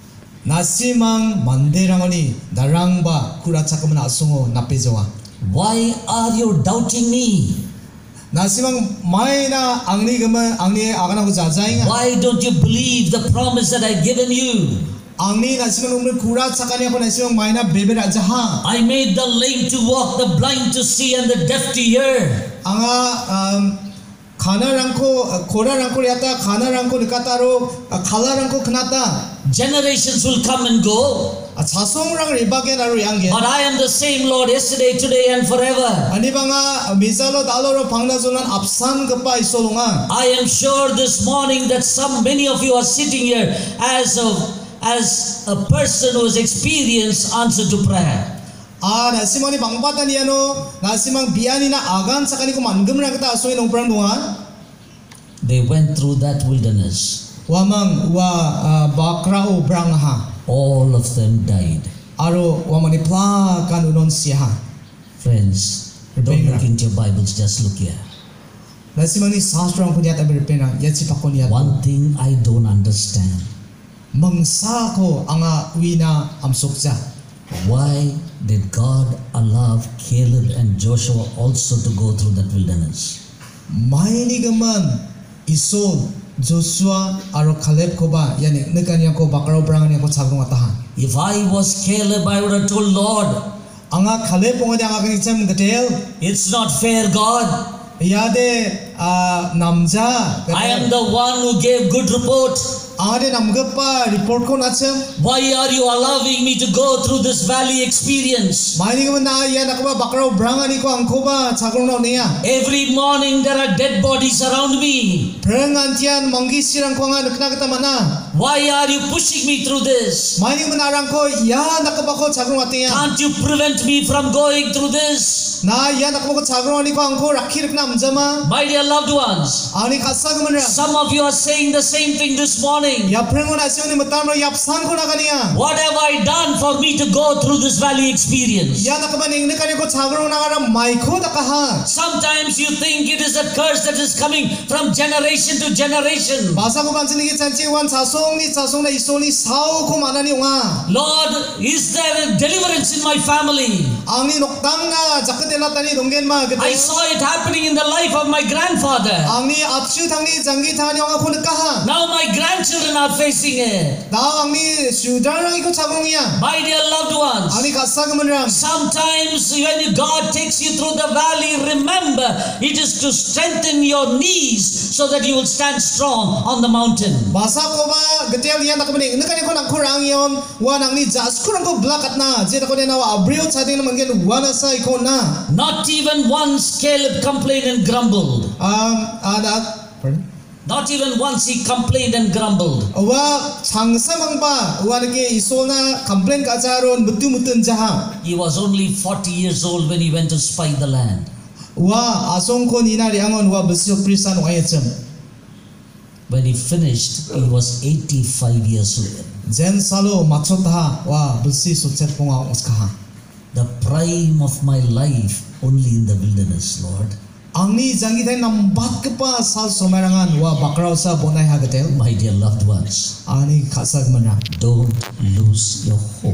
나시망 만데랑어니 나랑바 쿠라차카만 아송오 나페조와 Why are you doubting me? 나시망 마이나 앙리 그만 앙리 아가나고 자자잉아 Why don't you believe the promise that I've given you? 앙리 나시망 우리 쿠라차카니하고 나시망 마이나 베베라자하 I made the lame to walk, the blind to see, and the deaf to hear. 앙아 음, 가나랑코 고라랑코 리았다 가나랑코 리카타로 칼라랑코 그나타 Generations will come and go, 자송랑 리바게 나로 양게 but I am the same Lord yesterday, today, and forever. 아니방아 미살로 달로로 방나졸란 앞산 급바 이솔롱아 I am sure this morning that some many of you are sitting here as a as a person who has experienced answer to prayer. 아 나시망이 방바다니아노 나시망 비안이나 아간 사카니고 만금을 하겠다 아소이 농프랑 동안 They went through that wilderness. 와망 와 바크라오 브랑하 All of them died. 아로 와망이 플라간 우논 시하 Friends, don't look into your Bibles, just look here. 나시망이 사스트랑 kunyata berpena yachi pakoniat One thing I don't understand. mangsa anga wina amsukja Why did God allow Caleb and Joshua also to go through that wilderness? maini gaman isol Joshua aro Caleb ko ba yani nekanya ko bakrao brangan ko sagrong atahan If I was Caleb, I would have told Lord, anga Caleb pongade anga kanicham gatel it's not fair, God. yade namja I am the one who gave good report. ade namgappa report ko nacham Why are you allowing me to go through this valley experience? maini gaman na ya nakaba bakrao brangani ko angko ba sagrong no niya Every morning there are dead bodies around me. prangantian manggi sirang ko nga nakna kita mana Why are you pushing me through this? maini gaman arang ko ya nakaba ko sagrong atiya Can't you prevent me from going through this? na ya nakaba ko sagrong ani ko angko rakhi rakna amjama My dear loved ones, ani khassa gaman ra some of you are saying the same thing this morning. ya prangon asioni matamro ya psan ko nakaniya What have I done for me to go through this valley experience? ya nakaba ningne kani ko sagrong nakara maiko dakaha Sometimes you think it is a curse that is coming from generation to generation. basa ko bansini ki chanchi wan sasong ni sasong na isoni sao ko manani nga Lord, is there a deliverance in my family? angni noktang na jakatela tani donggen ma I saw it happening in the life of my grandfather. angni atsu thangni jangi thani nga ko nakaha Now my grandchildren are facing it. da angni sudarang ko sagrongya My dear loved ones, Ani kasag manram. sometimes when God takes you through the valley, remember it is to strengthen your knees so that you will stand strong on the mountain. Basa ko ba getel yan ako maning nakani ko nang kurang yon wa nang ni jas kurang ko blakat na je ko na wa abriu sa ding naman gen wana sa iko na. Not even once Caleb complained and grumbled. Um ada pardon. Not even once he complained and grumbled. Wa changsamang ba wa nge isona complain ka jaron mutu-mutun jaha. He was only forty years old when he went to spy the land. Wa asong ko ni na riangon wa besyo prisan wa yechem. When he finished, he was eighty-five years old. Jen salo machotha wa besi sochet ponga uskaha. The prime of my life only in the wilderness, Lord. Angni jangi thai nambat kepa sal somerangan wa bakrau sa bonai hagatel. My dear loved ones, Ani khasag manra. don't lose your hope.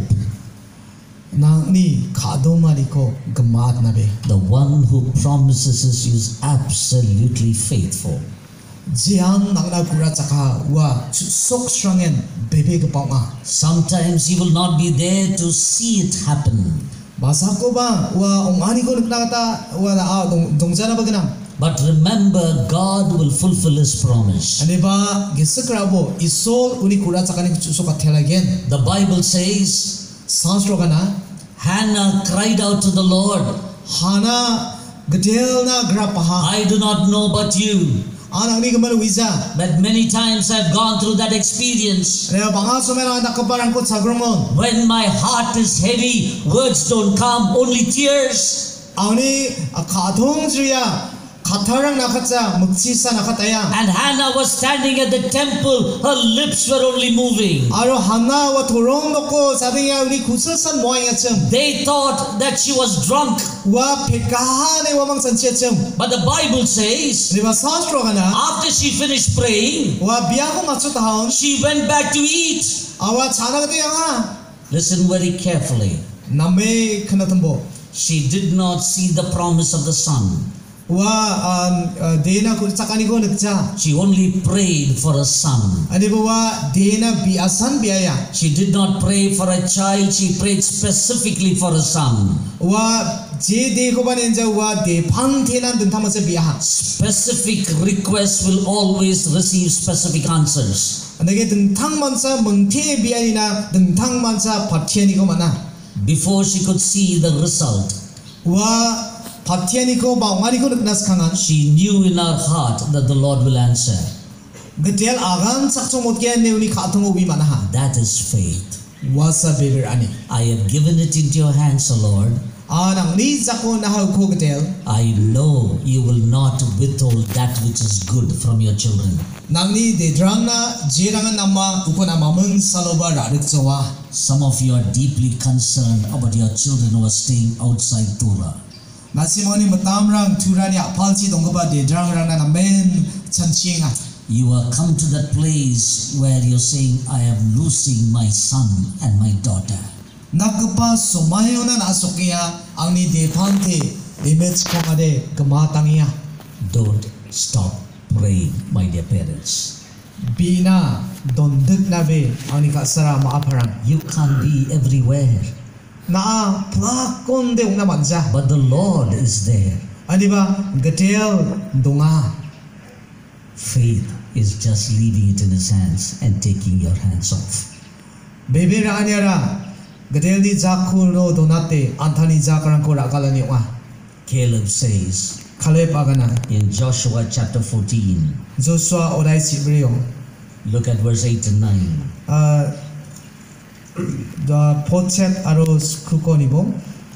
Nang ni khado maliko gamat na be. The one who promises us is absolutely faithful. Jiang nang na kura chaka wa sok strangen bebe kepanga. Sometimes he will not be there to see it happen. Basa ko ba wa ongani ko nakata wa na dong dongjana ba ganang. But remember, God will fulfill his promise. Ani ba gisakrabo isol uni kura chaka ni sok athela gen. The Bible says, Sansro kana Hannah cried out to the Lord, Hana gedel na grapaha. I do not know about you, Anang ni kemal wiza. but many times I've gone through that experience. Leo banga somera na kabarang ko sagromon. When my heart is heavy, words don't come, only tears. Ani khadong jriya khatharang nakatsa mukchisa nakataya. And Hannah was standing at the temple, her lips were only moving. Aro hana wa thorong noko sadingya uni khusasan moya chem. They thought that she was drunk. Wa phekaha ne wa mang sanche chem. But the Bible says, Ni ba sastro kana after she finished praying, wa biya ko machu tahon. she went back to eat. Awa chana kate yanga. Listen very carefully. Namme khanatambo. She did not see the promise of the son. Wa dena ko sakani ko nagcha. She only prayed for a son. Ani ba wa dena biasan biaya. She did not pray for a child, she prayed specifically for a son. Wa je de ko banenja wa de phang thenan dun thamase biya. Specific requests will always receive specific answers. Anage dun thang mansa mengthe biya ina dun thang mansa pathiani ko mana. Before she could see the result, Wa pathiani ko ba ngani ko nas khangan. she knew in her heart that the Lord will answer. Getel agan sakcho motke ne uni khathong ubi mana ha. That is faith. Wasa beber ani. I have given it into your hands, O Lord. Anang ni zako na ha ko getel. I know you will not withhold that which is good from your children. Nang ni de drang na jirangan nama ukona mameng saloba radik chowa. Some of you are deeply concerned about your children who are staying outside Torah. Nasimoni matamrang turani apalchi dongba de drang rang na men chanchinga. You are come to that place where you're saying, I am losing my son and my daughter. Nagpa somayonan asokia ang ni de phante image ko ade gamatangiya. Don't stop praying, my dear parents. Bina dondek na be ang ni kasara maaparang. You can't be everywhere, Na plakon de una manja. but the Lord is there. Ani ba getel dunga. Faith is just leaving it in his hands and taking your hands off. Bebe ra anyara getel di jakhu no donate anthani jakarang ko rakalani wa. Caleb says Khale pagana in Joshua chapter fourteen, Joshua orai sibriyo. look at verse eight and nine. Uh, the pochet aros kukonibo.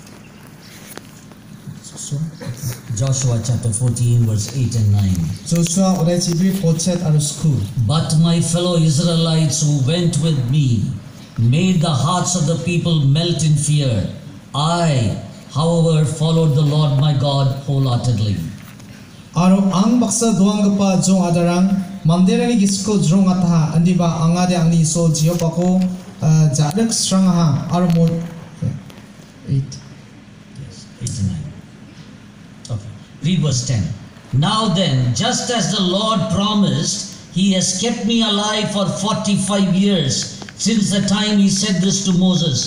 Joshua chapter fourteen, verse eight and nine. Joshua orai sibri pochet aros ku. But my fellow Israelites who went with me made the hearts of the people melt in fear. I, however, followed the Lord my God wholeheartedly. Aro ang baksa doang pa jong adarang manderani gisko jong ataha andi ba angade angni so jio pako jadak strang ha aro mo eight. Yes, eight and nine. Okay. Read verse ten. Now then, just as the Lord promised, he has kept me alive for forty-five years, since the time he said this to Moses.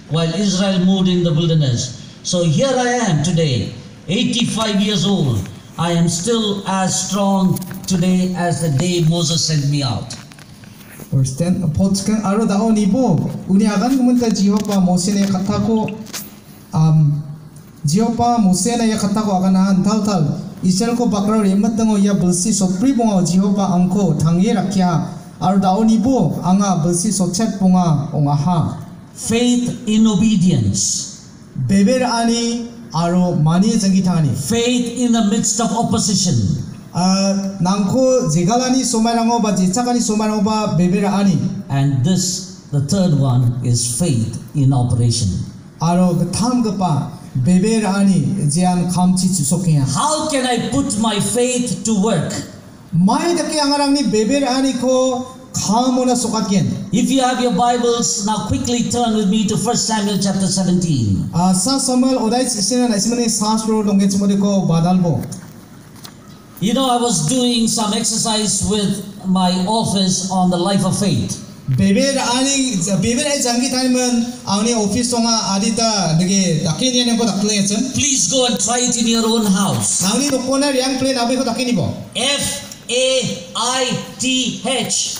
while Israel moved in the wilderness. So here I am today, eighty-five years old. I am still as strong today as the day Moses sent me out. Verse ten. Potkan aro daon ibo. Uni agan kumunta Jehovah Mose na yakatako. Um, Jehovah Mose na yakatako agan ahan tal tal. Israel ko bakra remat dango ya belsi sopri bunga Jehovah angko tangye rakya. Aro daon ibo anga belsi sochet bunga ongaha. Faith in obedience. Beber ani aro mani jangitani. Faith in the midst of opposition. Uh, nangko jegalani somarango ba jechakani somarango ba bebera ani. And this, the third one, is faith in operation. Aro gatham gapa bebera ani jean khamchi chusokya. How can I put my faith to work? Mai dake angarang ni bebera ani ko khamona sokatyen. If you have your Bibles, now quickly turn with me to First Samuel chapter seventeen. Ah sa Samuel odai sisena naismani sasro dongge chmode ko badalbo. You know, I was doing some exercise with my office on the life of faith. Beber ani beber ai jangi thaimon awni office songa adita dege dakini ne ko dakle chen. Please go and try it in your own house. Nawni dokona yang plane abe ko dakini bo. F A I T H.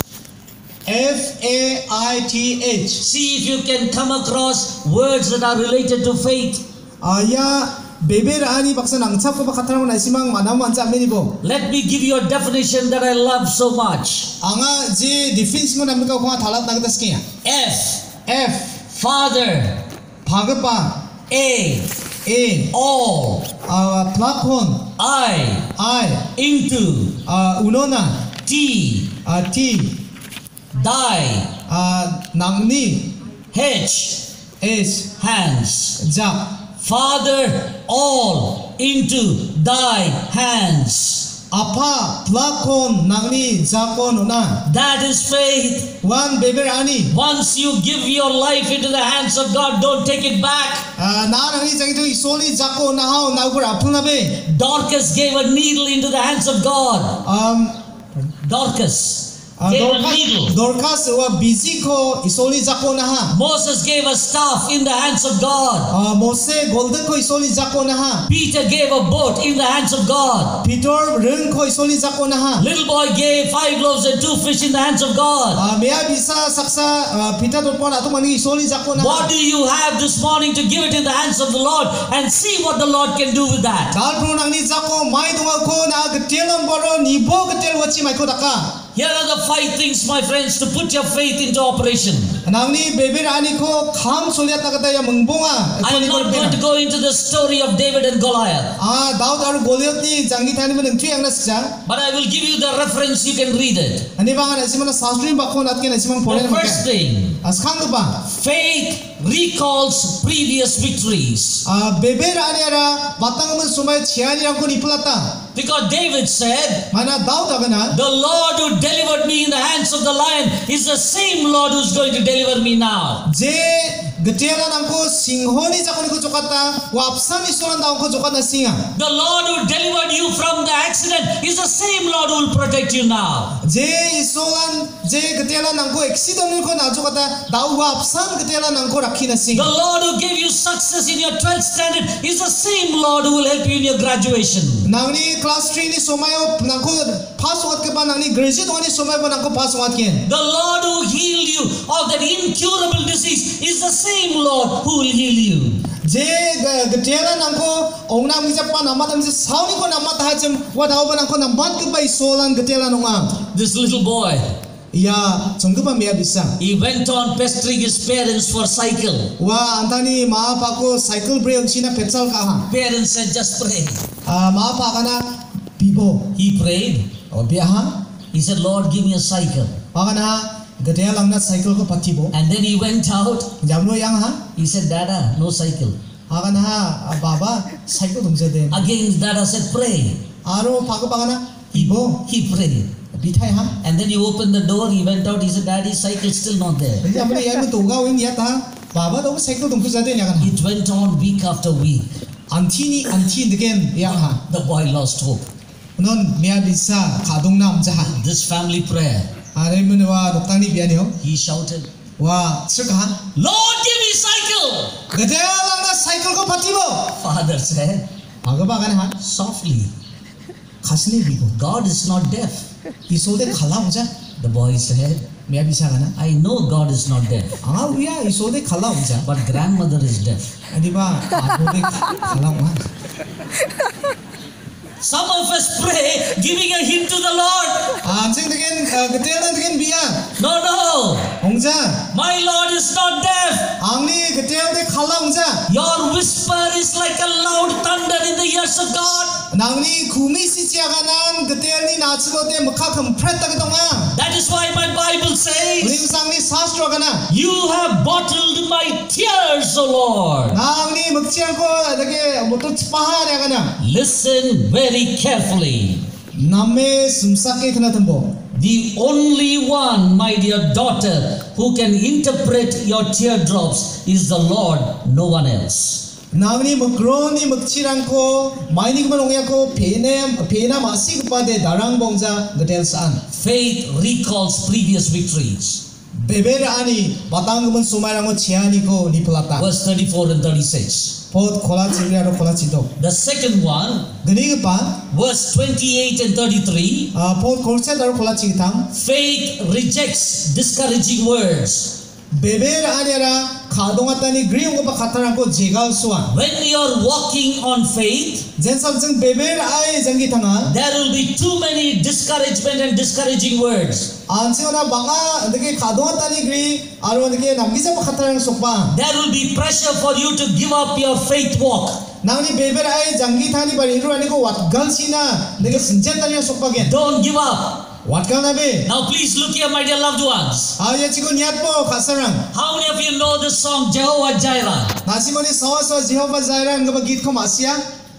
F A I T H. See if you can come across words that are related to faith. Aya beber ani baksa nangchap ko bakhatrang na simang manam ancha menibo. Let me give you a definition that I love so much. Anga je defense mo namka ko thalat nagdas kiya. F. F Father. bhagapa. A. A All. uh, platform. I. I Into. uh, unona. T. uh, T Die. uh, nangni. H. S Hands. ja. Father, all into thy hands. Apa platform nangni jakon una. That is faith. One beber ani. Once you give your life into the hands of God, don't take it back. uh, na nangni jangi to isoli jako na hao na gur apuna be. Dorcas gave a needle into the hands of God. um Dorcas uh, gave a Dorcas needle. Dorcas wa busy ko isoli jako na ha. Moses gave a staff in the hands of God. uh, Mose golden ko isoli jako na ha. Peter gave a boat in the hands of God. Peter ren ko isoli jako na ha. Little boy gave five loaves and two fish in the hands of God. uh, mea bisa saksa uh, Peter dorpon atu mani isoli jako na ha. What do you have this morning to give it in the hands of the Lord and see what the Lord can do with that? dal pro nangni jako mai dunga ko na getelam boro nibo getel wachi mai ko daka. Here are the five things, my friends, to put your faith into operation. nangni beber ani ko kham soliat na kata ya mengbonga. I am not going to go into the story of David and Goliath, ah Daud aru Goliath ni jangi thani men entry ang nasja. but I will give you the reference. You can read it. ani bangan asimana sastri bakon atken asimang pore The na first thing, askhang ba. faith recalls previous victories. ah beber ani ara batang men sumai chiani rang ko nipulata. Because David said, mana Daud agana. the Lord who delivered me in the hands of the lion is the same Lord who's going to deliver me now. je getiala nangko singhoni jakoni ko jokata wapsam isolan daw ko jokata singa. The Lord who delivered you from the accident is the same Lord who will protect you now. je isolan je getiala nangko accident ko na jokata daw wapsam getiala nangko rakhina The singa. Lord who gave you success in your twelfth standard is the same Lord who will help you in your graduation. nangni class three ni somayo nangko pass wat ke ba nangni graduate wani somayo ba nangko pass wat ken. The Lord who healed you of that incurable disease is the same Lord who will heal you. je getiala nangko ongnam mi japa namat mi sauni ko namat hajam wa daw ba nangko namat ke ba isolan getiala nonga. This little boy, ya chongkupa mea bisa. he went on pestering his parents for cycle. wa antani ma pa ko cycle break china petrol ka ha. Parents said, just pray. ah ma pa kana bibo. He prayed. o bia ha. He said, Lord, give me a cycle. pa kana getiala langna cycle ko patibo. And then he went out. jamno yang ha. He said, Dada, no cycle. pa kana ha baba cycle tumse de. Again, Dada said, pray. aro pa ko pa kana bibo. He prayed. Bithai ha. And then he opened the door, he went out, he said, Daddy, cycle's still not there. Jadi amne yang tu gau ini ya ta. Baba tu cycle tumse jade ya kana. It went on week after week. Anti ni anti degen yang ha. The boy lost hope. non mea bisa kadung nam jaha. This family prayer, Are menwa doktang ni bianyo. he shouted, Wa sirka. Lord, give me cycle. Gede lang na cycle ko pati mo. Father said, Aga ba kana ha? softly. Kasne bigo. God is not deaf. Isode khala uja. The boy said, Mea bisa kana. I know God is not deaf, Anga uya isode khala uja. but grandmother is deaf. Adi ba abode khala uja. Some of us pray giving a hint to the Lord. Anjing dengan gede lang dengan biya. No, no. Ongja. My Lord is not deaf. Angni gede lang de khala uja. Your whisper is like a loud thunder in the ears of God. Nangni kumi si ciaganan gede ni nachlo de mukha kampret tak donga. That is why my Bible says, Ring sangni sastro kana. you have bottled my tears, O Lord. Nangni mukciang ko dage motor paha ya kana. Listen very carefully. Namme sumsake kana tembo. The only one, my dear daughter, who can interpret your teardrops is the Lord, no one else. Nangni mukro ni mukcirang ko maini ko manongya ko pene pena masih kepada darang bongja gede san. Faith recalls previous victories. Beber ani batang kemen sumairang ko ciani ko ni pelata. Verse thirty-four and thirty-six. Pot kola ciri atau kola cito. The second one, Geni kepa verse twenty-eight and thirty-three. pot korset atau kola citang. Faith rejects discouraging words. Beber ani ara kadongatani griung ko pa katarang ko jegal suan. When you are walking on faith, Jen sabjeng beber ai janggi tanga. there will be too many discouragement and discouraging words. Ansi ona banga deke kadongatani gri aro deke namgisa pa katarang sokpa. There will be pressure for you to give up your faith walk. Nangni beber ai janggi thani bari iru ani ko watgal sina deke senjen tanya sokpa gen. Don't give up. Watgal nabe. Now please look here, my dear loved ones. Aja ciku niat po kasarang. How many of you know the song Jehovah Jireh? Nasi moni sawa sawa Jehovah Jireh ngaba git ko masya.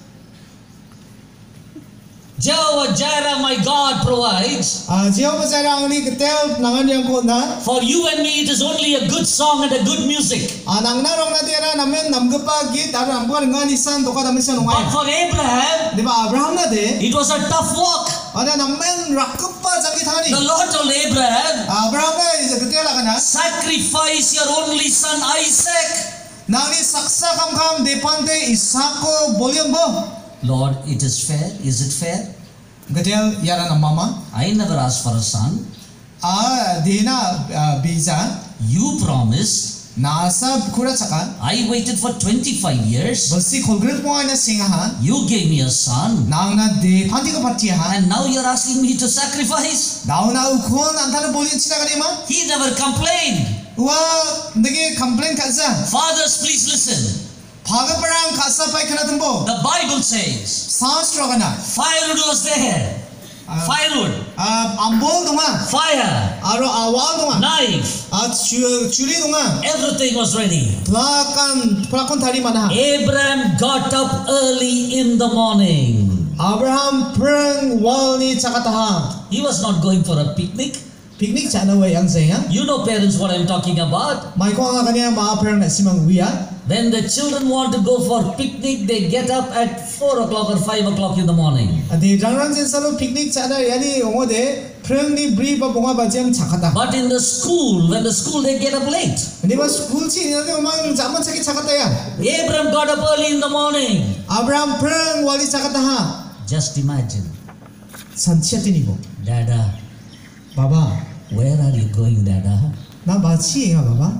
Jehovah Jireh, my God, provides. Ah Jehovah Jireh angni ketel nangan yang ko na. For you and me, it is only a good song and a good music. Ah nang na rong na tiara namen namgapa git aro nambuan ngan isan toka namen sa But nungay. for Abraham, Di ba Abraham na de? it was a tough walk. Ada namen rakapa janggi thani. The Lord told Abraham, Abraham na ketel kana. sacrifice your only son Isaac. Nangni saksa kam kam depante isako bolion bo. Lord, it is fair. Is it fair? Ketel yara na mama. I never asked for a son. Ah dina biza You promised. nasa kura chaka. I waited for twenty-five years. Basi kolgret mo na singahan. You gave me a son. Nang na de panti ko patiha. And now you're asking me to sacrifice. Daw na ukon antara bolion sila kanima. He never complained. Wa ndege complain kaza. Fathers, please listen. Pagaparang kasa pai kana tumbo. The Bible says, Sastro kana. firewood was there. Firewood, Ah ambol dunga. fire, Aro awal dunga. knife, Ah churi dunga. everything was ready. Plakan plakon tari mana. Abraham got up early in the morning. Abraham preng wal ni chakataha. He was not going for a picnic. Picnic chana we yang saya. You know, parents, what I'm talking about. Mai ko nga kanya ma preng na simang wiya. When the children want to go for picnic, they get up at four o'clock or five o'clock in the morning. Adi rangrang salo picnic chana yani ongode preng ni bri ba bunga ba jam chakata. But in the school, when the school, they get up late. Hindi ba school chi ni mang zaman chaki chakata ya. Abraham got up early in the morning. Abraham preng wali chakataha. Just imagine, Sanchati ni bo. Dada, Baba, where are you going, Dada? na bachi nga baba.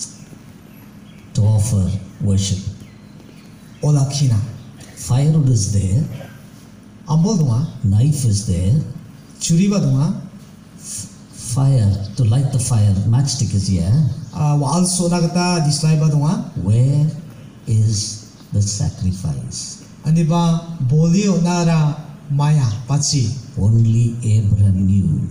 To offer worship. Olakina. Firewood is there, Ambol dunga. knife is there, Churi ba dunga. fire, to light the fire, matchstick is here. Ah wal sona kata dislay ba dunga. Where is the sacrifice? Ani ba bolio nara maya bachi. Only Abraham knew.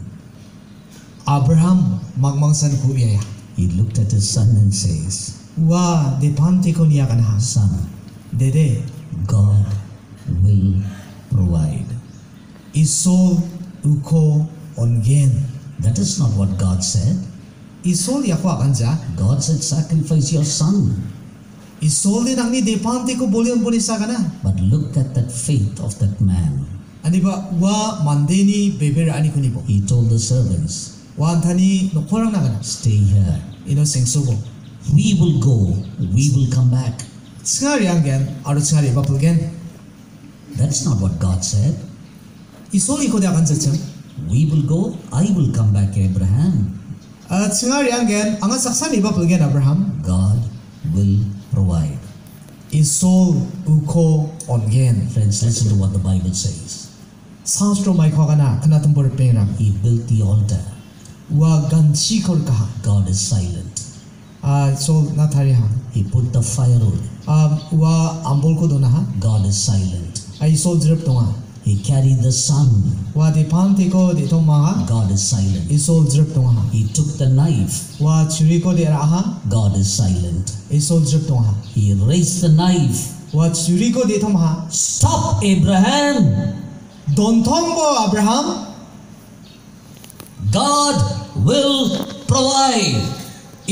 Abraham magmangsan ko iya. He looked at his son and says, Wa depante ko niya kanha. Son, Dede God will provide. isol uko ongen. That is not what God said. Isol yako akanja. God said, sacrifice your son. Isol din ang ni depante ko bolio bolisa kana. But look at that faith of that man. Ani ba wa mandeni beber ani ko nibo. He told the servants, Wa antani nokorang na kana. stay here. Ino sengsugo. We will go, we will come back. Tsingari anggen aru tsingari bapulgen. That's not what God said. Isoli ko dia akan cecem. We will go, I will come back, Abraham. Tsingari anggen anga saksani bapulgen Abraham. God will provide. Isol uko ongen. Friends, listen to what the Bible says. Sastro mai khogana kana tumbor pengram. He built the altar. Wa ganchi kor kaha. God is silent. Ah so na thari ha. He put the firewood. Um wa ambol ko dona ha. God is silent. Ai sol drip tonga. He carried the sun. Wa de panti ko de toma. God is silent. Isol drip tonga. He took the knife. Wa churi ko de raha. God is silent. Isol drip tonga. He raised the knife. Wa churi ko de toma. Stop, Abraham. Don thombo Abraham. God will provide.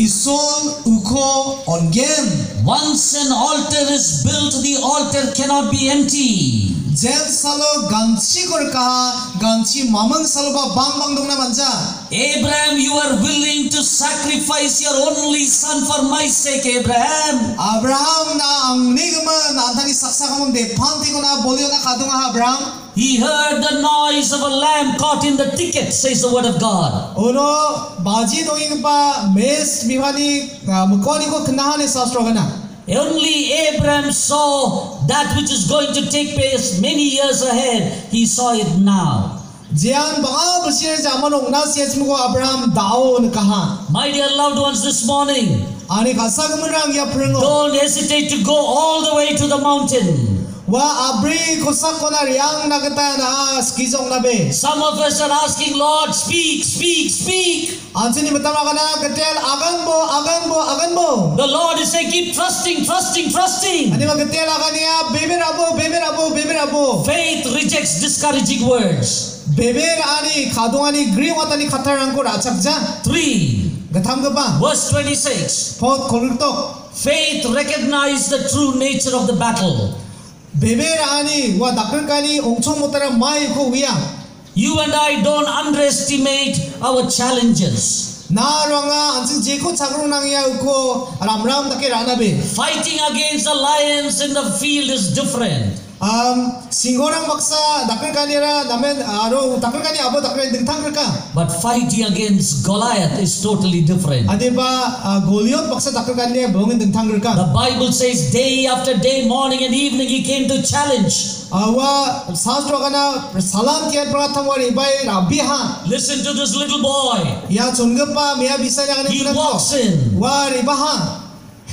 Isol uko ongen. Once an altar is built, the altar cannot be empty. Jen salo ganchi kor kaha. Ganchi mamang salo ba bang bang dong na manja. Abraham, you are willing to sacrifice your only son for my sake, Abraham. Abraham na ang nigman na antani saksa kamong de panti ko na bolio na kadunga Abraham. He heard the noise of a lamb caught in the thicket, says the word of God. Ono baji donging pa mes bihani mukoni ko knahane sastro gana. Only Abraham saw that which is going to take place many years ahead. He saw it now. Jian banga bersir zaman ongna siasmu ko Abraham dao ne kaha. My dear loved ones, this morning, Ani kasa kemerang ya prengo. don't hesitate to go all the way to the mountain. Wa abri kosak kona riang nagata na skizong nabe. Some of us are asking, Lord, speak, speak, speak. Ansini betama kana ketel agan bo agan bo agan bo. The Lord is saying, keep trusting, trusting, trusting. Ani ma ketel agan ya beber abo beber abo beber abo. Faith rejects discouraging words. Beber ani kadung ani gri watani khatarang ko rachak ja. Three, Gatham gapa. verse twenty-six. Pot kolurtok. Faith recognized the true nature of the battle. Beber ani wa dakran kani ongchong motara mai ko wiya. You and I don't underestimate our challenges. Na ronga anjing jeko chagro nangya uko ram ram take ranabe. Fighting against the lions in the field is different. Um singorang baksa dakran kani ra namen aro dakran kani abo dakran dingthang ka. But fighting against Goliath is totally different. Ade ba Goliath baksa dakran kani bongin dingthang ka. The Bible says day after day, morning and evening, he came to challenge. Awa sastro kana salam tian pratham wari bai rabiha. Listen to this little boy. Ya chongpa mea bisaya kana He pura walks in. wari baha.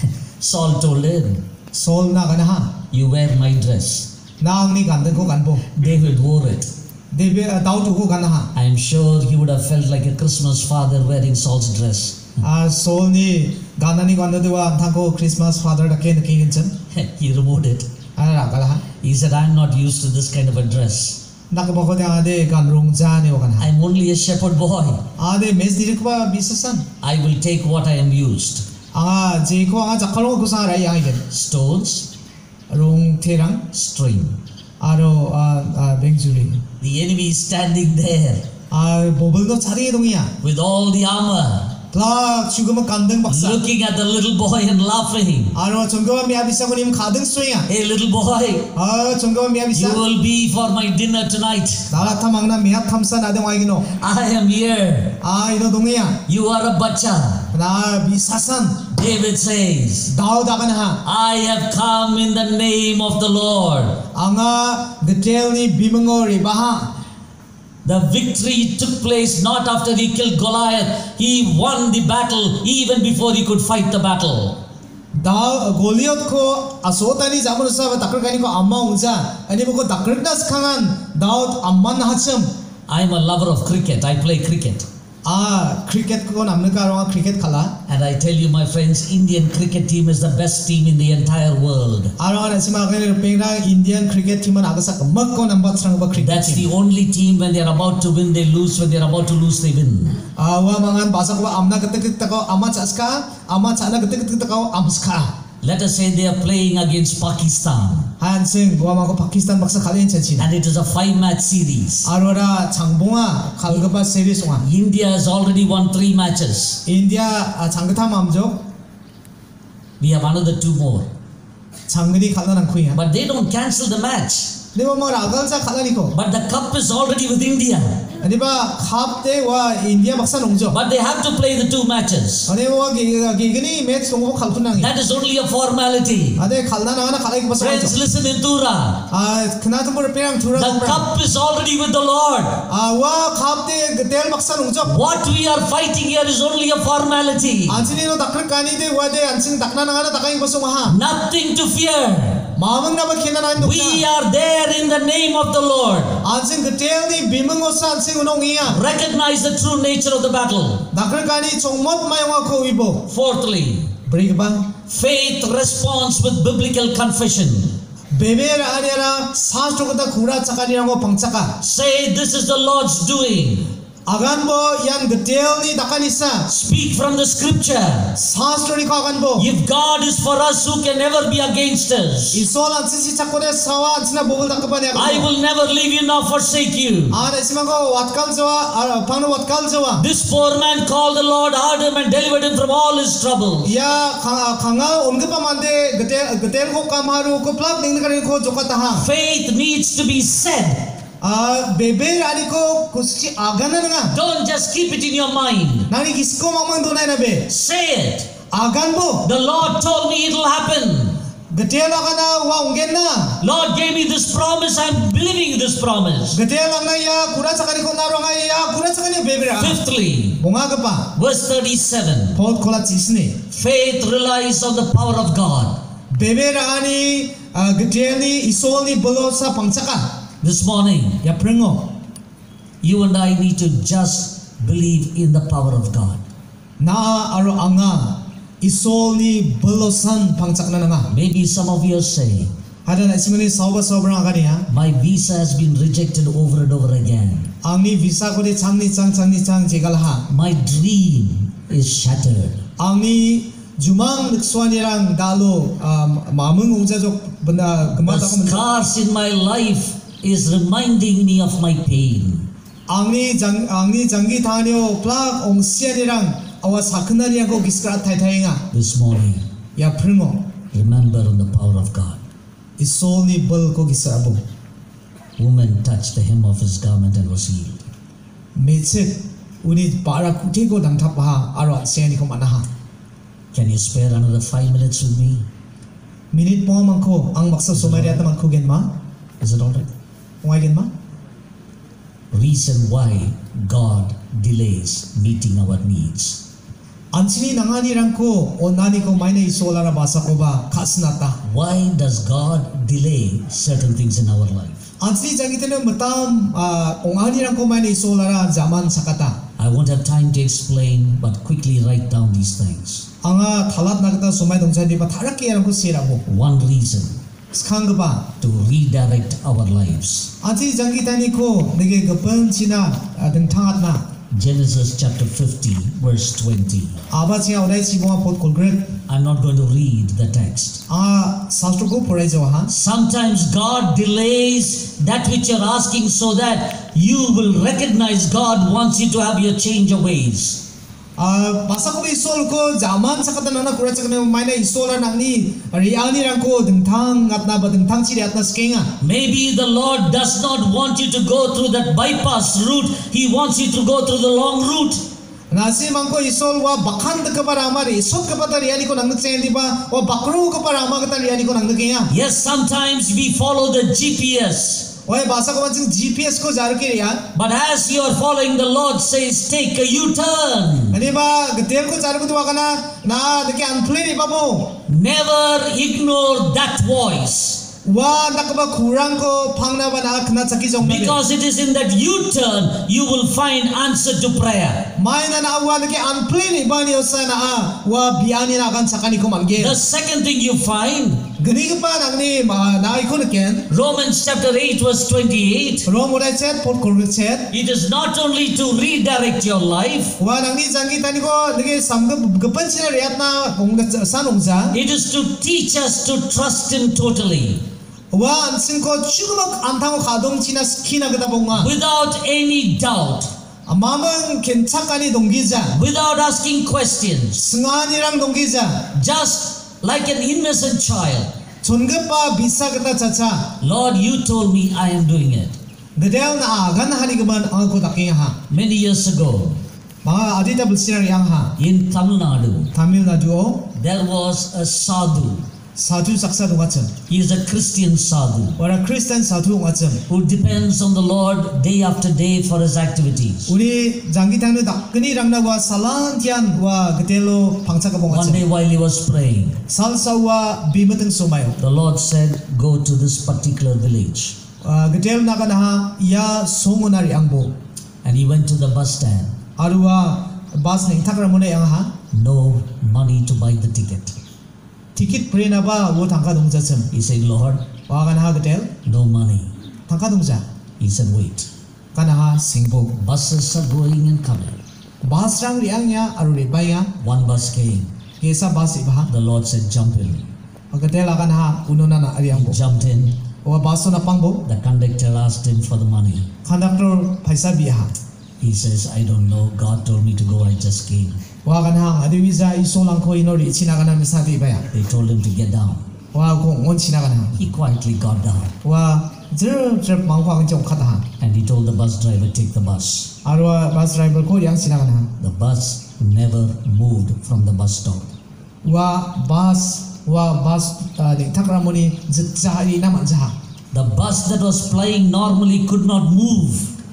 Saul told him, Sol na kana ha. you wear my dress. Nang ni gandan ko ganpo. David wore it. Debe daw to ko kana ha. I am sure he would have felt like a Christmas father wearing Saul's dress. Ah Sol ni ganda ni ganda dewa thako Christmas father da ken ken chen. He removed it. Ara kala ha. He said, I'm not used to this kind of a dress. Nak ba ko dia ade kan rung ja ni kana. I'm only a shepherd boy. Ade mes dirik ba bisasan. I will take what I am used. Ah je ko anga jakalo ko sa rai ai gen. Stones, Rung terang string. aro bengjuri. The enemy is standing there Ah bobol do chari dongia. with all the armor, Tla chugama kandeng baksa. looking at the little boy and laughing. Aro chonggawa mia bisa ko nim khadeng soya. Hey, little boy, Ah chonggawa mia you bisa. will be for my dinner tonight. Dala thamangna mia thamsa na de wai gino. I am here. Ah ino dongia. You are a bacha. Na bisasan. David says, Daw da kana ha. I have come in the name of the Lord. Anga getel ni bimangori baha. The victory took place not after he killed Goliath. He won the battle even before he could fight the battle. Da Goliath ko asotani zaman sa takar kani ko amma unja. Ani ko takar nas kangan Daud amman hacham. I am a lover of cricket. I play cricket. Ah cricket ko namne ka ronga cricket khala. And I tell you, my friends, Indian cricket team is the best team in the entire world. Aro ana sima kene pengra Indian cricket team na agasa mak ko number sang ba cricket. That's team. the only team when they are about to win, they lose. When they are about to lose, they win. Ah wa mangan basa ko amna ketek ketek ko amma chaska amma chana ketek ketek ko amska. Let us say they are playing against Pakistan. Han sing wa ma ko Pakistan baksa khalin chachi. And it is a five-match series. Aro ra changbonga khalgapa series wa. India has already won three matches. India changta mamjo We have another two more. 장근이 갈라난 쿠이야. But they don't cancel the match. Di ba mga agalsa kalaniko? But the cup is already with India. Di ba kapte wa India baksa nongjo? But they have to play the two matches. Di ba gigani match tunggu kalpunang. That is only a formality. Ade kalna na na kalay basa. Friends, listen in Tura. Ah, kena tumpur perang Tura. The cup is already with the Lord. Ah, wa kapte tel baksa nongjo. What we are fighting here is only a formality. Ansini no dakar kani de wa de ansin dakna na na dakay baso maha. Nothing to fear. Mamang na ba kina na ndok. We are there in the name of the Lord. Ansin tel ni bimang osa ansin unong iya. Recognize the true nature of the battle. Dakar kani chongmot mayong ko ibo. Fourthly, Bring ba? faith responds with biblical confession. Beber ariara sastro kata kura chakaniang ko pangchaka. Say, this is the Lord's doing. Agan bo yan getel ni dakanisa. Speak from the scripture. Sastro ni ko agan bo. If God is for us, who can never be against us? Isol ansin si chakore sawa ansina bogol dakapani agan. I will never leave you nor forsake you. Ar esima ko watkal jawa, pano watkal jawa. This poor man called the Lord, heard him and delivered him from all his troubles. Ya kangal onge pa mande getel getel ko kamaru ko plak ning karin ko jokataha. Faith needs to be said. Ah beber ari ko kuski agana nga. Don't just keep it in your mind. Nani kisko mamang dunay na be. Say it. Agan bo. The Lord told me it will happen. Getel agana wa ungen na. Lord gave me this promise. I'm believing this promise. Getel agna ya kura sakani ko naro nga ya kura sakani beber. Fifthly, Bunga ka pa. verse thirty-seven. Pod kola chisne. Faith relies on the power of God. Beber ani getel ni isol ni bolo sa pangchaka. This morning, Ya prengo. you and I need to just believe in the power of God. Na aro anga isol ni bolosan pangchak na nga. Maybe some of you say, Hada na simani sauba sauba nga kaniya. my visa has been rejected over and over again. Ang ni visa ko di chang ni chang chang ni chang jegalha. My dream is shattered. Ang ni jumang nagsuanirang dalo mamung ujajok benda The gemata ko. scars in my life is reminding me of my pain. Ang ni jang ang ni jangi thanyo plak ong sianirang awa saknariang ko giskrat thai thai nga. This morning, Ya prengo. remember on the power of God. Isol ni bol ko gisrabo. Woman touched the hem of his garment and was healed. Mechik uni para kuti ko dang thapa aro siani ko manaha. Can you spare another five minutes with me? Minute mo mangko ang baksa sumari at mangko gen ma. Is it all right? Why gen ma? Reason why God delays meeting our needs. Ansini nanganirang ko o nani ko may na isolara basa ko ba kasnata. Why does God delay certain things in our life? Ansini jangitin na matam o nganirang ko may na isolara zaman sakata. I won't have time to explain, but quickly write down these things. Anga thalat nagta sumay dongsa di ba tharak kaya ko sirabo. One reason Skang ba? to redirect our lives. Ansini jangitani ko nage gapan sina deng thangat na. Genesis chapter fifty, verse twenty. Aba siya uday si mga pot kulgret. I'm not going to read the text. Ah sastro ko poray jawa ha. Sometimes God delays that which you're asking so that you will recognize God wants you to have your change of ways. Ah basa ko isol ko zaman sa kata nana kura sa kanang may na isola nang ni riani rang ko dengtang at na ba dengtang siri at na skenga. Maybe the Lord does not want you to go through that bypass route. He wants you to go through the long route. Nasi mangko isol wa bakan de kapara amari isot kapata riani ko nang nagsen di ba wa bakro kapara ama kata riani ko nang nagkenga. Yes, sometimes we follow the G P S. Oy basa ko mancing G P S ko jar ke riya. But as you are following, the Lord says, take a U-turn. Ani ba getel ko jar ko tuwa kana na deke anfle ni babo. Never ignore that voice. Wa nakaba kurang ko pangna ba na kana saki jong ba. Because it is in that U-turn you will find answer to prayer. May na naawa deke anfle ni ba ni osa na a wa biani na kan sakani ko mangge. The second thing you find, Gani ka pa nang ni ma na iko na ken. Romans chapter eight verse twenty-eight. Rom uray chat pot kurget chat. It is not only to redirect your life, Wa nang ni jangi tani ko deke samga gapan sina riat na ong sanongja. it is to teach us to trust Him totally, Wa ansin ko chumak antang ko kadong china skina kita bonga. without any doubt, Amamang kenchakani donggiza. without asking questions. Senganirang donggiza. Just like an innocent child. 존급바 비사그다 자차 Lord, you told me I am doing it. gdel na agan hanigaman ang ko takinga Many years ago, mga adita bulsinar yang ha in Tamil Nadu, Tamil Nadu o there was a sadhu. sadhu saksa ngacham He is a Christian sadhu wara Christian sadhu ngacham who depends on the Lord day after day for his activities. 우리 장기탕도 dakni rangna wa salantian wa gdelo pangchaka One bongacham day while he was praying, salsawa bimateng sumayo the Lord said, go to this particular village. gdel na kana ya songunari angbo And he went to the bus stand. aruwa bus ning thakra mone yang ha No money to buy the ticket. ticket pre na ba wo thangka dongjacham He said, Lord, wa kana ha gdel no money. thangka dongja He said, wait. kana ha singbo Buses are going and coming. bus rang riang ya aru re baya One bus came. kesa bus iba The Lord said, jump in. gdel akan ha unona na ari He angbo jumped in. wa bus na pangbo The conductor asked him for the money. conductor paisa biha He says, I don't know. God told me to go. I just came. wa kana ha adi visa isolang ko inori china kana misati baya They told him to get down. wa ko ngon china kana He quietly got down. wa zero trip mangkwang jong khata ha And he told the bus driver, take the bus. aru bus driver ko yang china kana The bus never moved from the bus stop. wa bus wa bus ding thakra moni jahari na manjaha The bus that was flying normally could not move.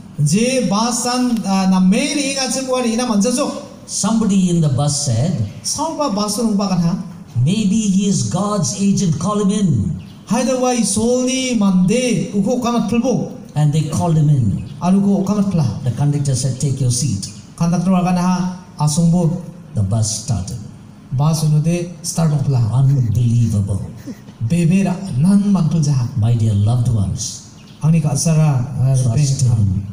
je bus san na meri ga chimwari na manjajo Somebody in the bus said, sauba bus nung ba kana maybe he is God's agent, call him in. haida wa isoli mande uko kamat pulbo And they called him in. aru ko kamat pla The conductor said, take your seat. conductor kana ha asungbo The bus started. bus unode start pla Unbelievable. bebera nan mantul jaha My dear loved ones, ani ka asara trust him.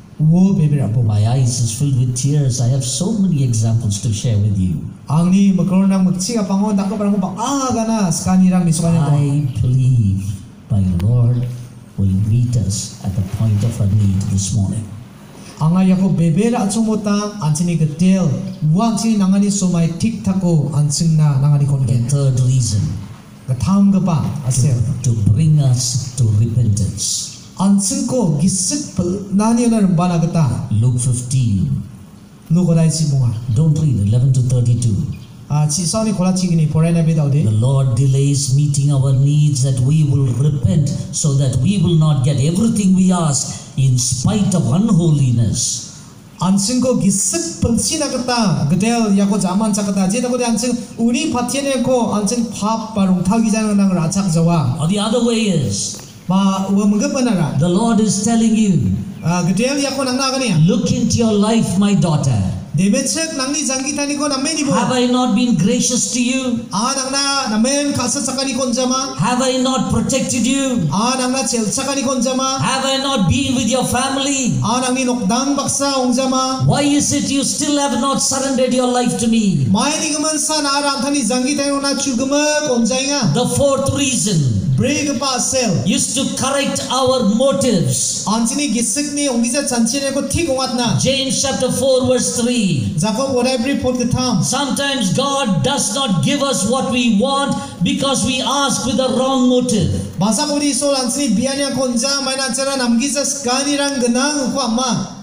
wo bebera bo My eyes is filled with tears. I have so many examples to share with you. angni makron nang magchiga pangon dakko parang ba aga na skani rang misukanya ko I believe my Lord will meet us at the point of our need this morning. anga yako bebera achomota anchini getel wanchi nangani somai tik tako anchingna nangani The kongen third reason, gatham gapa asel to bring us to repentance. anchingko gisik nani onar bana gata Luke fifteen. lukodai chibunga Don't read eleven to thirty-two. a chi sani kola chigini porena The bedaude Lord delays meeting our needs that we will repent so that we will not get everything we ask in spite of unholiness. anchingko gisik pelchina gata getel yako zaman chakata je takode anching uni pathiene ko anching phap parung thagi jana nang rachak jawa Or the other way is, ma wa menggepanara the Lord is telling you, getel yako nang nagania look into your life, my daughter. Demetsek nangni jangkitani ko nameni bo. Have I not been gracious to you? Ah nangna namen kasa sakani kon jama. Have I not protected you? Ah nangna chel sakani kon jama. Have I not been with your family? Ah nangni nokdang baksa ong jama. Why is it you still have not surrendered your life to me? Mai ni gaman sa na ranthani jangkitani ona chugama kon jainga. The fourth reason Break pa sel. is to correct our motives. Anchini gisik ni ongisa chanchine ko thik ongat na. James chapter four verse three. Jacob whatever pot ke tham. Sometimes God does not give us what we want because we ask with the wrong motive. Basa ko di sol anchini bianya kon ja mai na chara namgisa skani rang genang ko amma.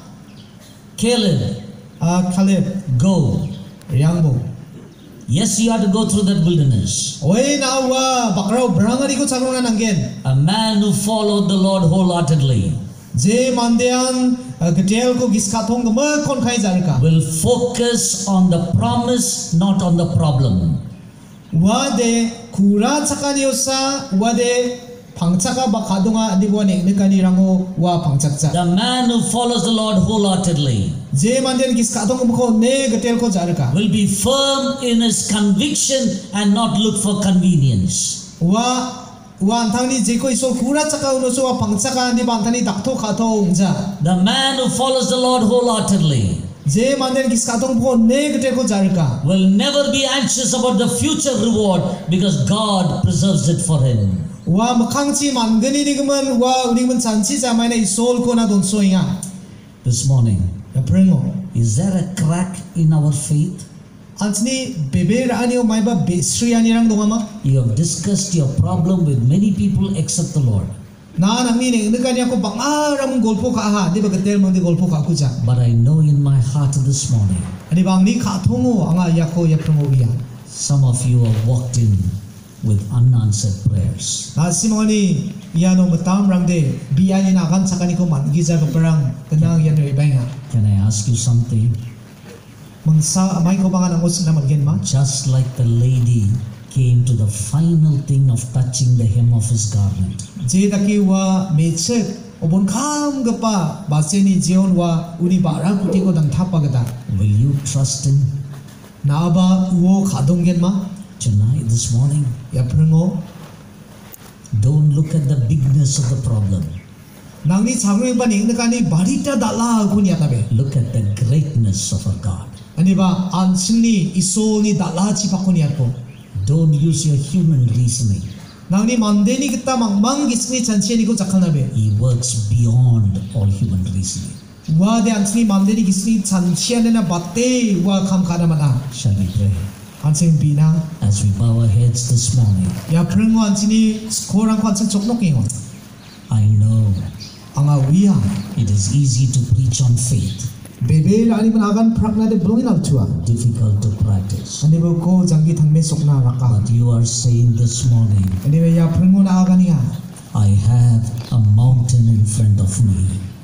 Caleb, Ah Caleb go. Riangbo. Yes, you have to go through that wilderness. Oi na wa bakrao brangari ko charona nanggen. A man who followed the Lord wholeheartedly Je mandean getel ko giskathong gama kon khai jarka. will focus on the promise, not on the problem. Wade kura chakani osa wade pangchaka ba khadunga adibo ne nekani rango wa pangchakcha. The man who follows the Lord wholeheartedly Je mandean giskathong ko ne getel ko jarka. will be firm in his conviction and not look for convenience. Wa wa anthani je ko isol kura chaka uno so wa pangchaka andi banthani dakto khatho ungja. The man who follows the Lord wholeheartedly Je mandean giskathong ko ne getel ko jarka. will never be anxious about the future reward because God preserves it for him. Wa makhangchi mangani ni gaman wa uri man chanchi jamai na isol ko na don soinga. This morning, Ya prengo. is there a crack in our faith? Antini beber ani o mai ba besri ani rang dongama. You have discussed your problem with many people except the Lord. Na nami ne ngani ako bangaram golpo ka ha di ba ketel mang di golpo ka kuja. But I know in my heart this morning, Ani bang ni ka thongo anga yako yaprongo biya. some of you have walked in with unanswered prayers. Na simoni yano matam rang de biya ni na kan sakani ko man giza ka perang tenang yan re bainga. Can I ask you something? Mangsa amai ko bangan angos na maggen ma. Just like the lady came to the final thing of touching the hem of his garment, Je daki wa mechek obon kham gapa baseni jeon wa uni bara kuti ko dang thapa gada. will you trust him Na ba uo khadonggen ma. tonight, this morning? Yaprongo Don't look at the bigness of the problem. nangni changwe ba ning nakani barita dala kun yatabe. Look at the greatness of our God. Ani ba ansini iso ni dala chi pakun yatko. Don't use your human reasoning. Nangni mandeni kita mangmang gisni chanche ni ko chakalnabe. He works beyond all human reasoning. Wa de ansini mandeni gisni chanche na batte wa kham khana mana. Shall we pray? Ansing bina As we bow our heads this morning, ya prengo ansini skorang ko ansing choknok ingon. I know Anga wiya it is easy to preach on faith, bebe ani managan prakna de blowin out tua. difficult to practice. Ani bo ko jangi thangme sokna raka. But you are saying this morning, Ani be ya prengo na agania. I have a mountain in front of me.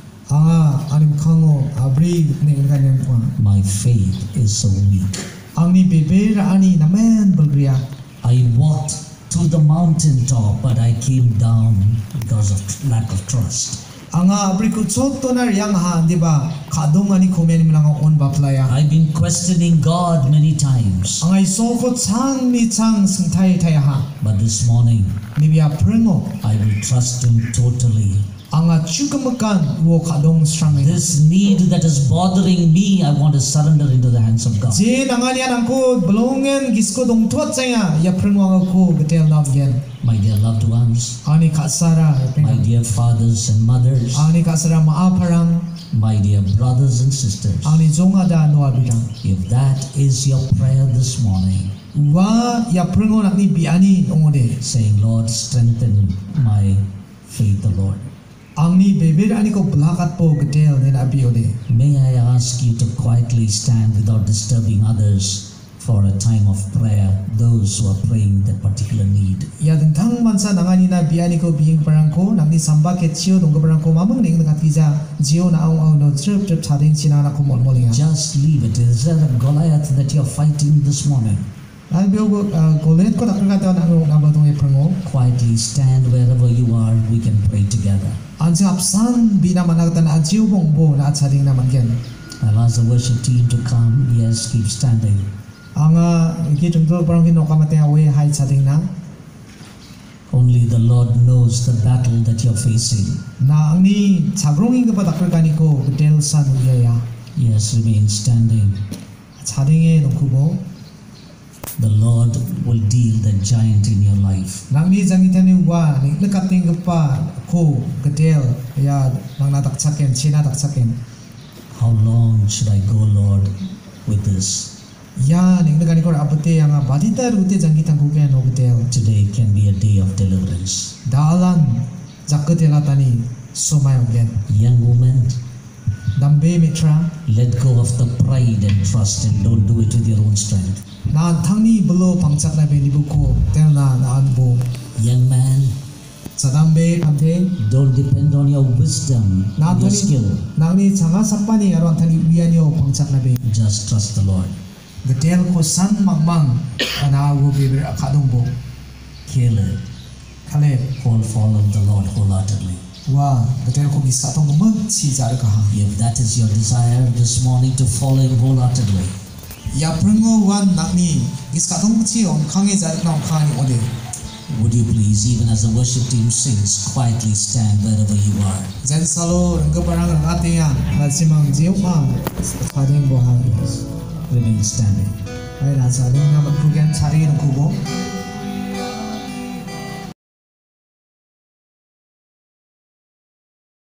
Anga ani khango abri ne ganyan ko. My faith is so weak. Angni bebe ani namen bulgria. I walked to the mountain top, but I came down because of lack of trust. Anga abri ko chok to na yang ha di ba khadong ani khomen mlang on baplaya. I've been questioning God many times, Anga iso ko chang ni chang sing thai thai ha. but this morning Ni bia prengo I will trust Him totally. anga chukamakan wo khadong strang. This need that is bothering me, I want to surrender into the hands of God. Je nangani anangko blongen gisko dong tuat saya ya prengo anga ko betel nam gen. My dear loved ones, Ani kasara my dear fathers and mothers, ani kasara maaparang my dear brothers and sisters, ani zonga da no abidang. if that is your prayer this morning, Wa ya prengo nakni biani ongode. saying, Lord, strengthen my faith, the Lord. Angni beber ani ko blakat po betel nen abiode. May I ask you to quietly stand without disturbing others for a time of prayer, those who are praying that particular need. Ya dentang mansa nangani na biani ko biing parangko nangni samba ke chio dong parangko mamang ning ngat kija jio na aung aung no trip trip chading china na ko mol molinga. Just leave it. Is there a Goliath that you're fighting this morning? Ai bio go golet ko takka ta na no na batong e prango. Quietly stand wherever you are. We can pray together. Ansi apsan bina managta na jio bong bo na chading na mangen. I'll ask the worship team to come. Yes, keep standing. Anga ki tungtol parang ki no kamate awe hai chading na. Only the Lord knows the battle that you're facing. Na angni chagronging ka patakka kani ko betel san uyaya. Yes, remain standing. Chading e no kubo. The Lord will deal the giant in your life. Nangni jangitani wa ni lekating pa ko betel ya nang nataksaken china taksaken. How long should I go, Lord, with this? Ya ning nagani ko apate anga badita rute jangitang ko ken no betel. Today can be a day of deliverance. Dalan jakatela tani somay again. Young woman, Dambe mitra let go of the pride and trust and don't do it with your own strength. na thangni belo pangchak na be libuko tel na na anbo. Young man, Sadambe kante don't depend on your wisdom na and your thani skill. nangni changa sapani aron thani bianyo pangchak na be. Just trust the Lord. Betel ko san mangmang ana wo be akadong bo. Caleb, Kale all follow the Lord wholeheartedly. wa betel ko bisa tong mag si jar ka ha. If that is your desire this morning to follow Him wholeheartedly, Ya prengo wan nakni gis ka tong chi on khange jar na khani ode. would you please, even as the worship team sings, quietly stand wherever you are. Jan salo rangga parang ngate ya malsimang jiu ma khading bo ha. Remain standing. Ai ra sa ding na matrugen chari no kubo.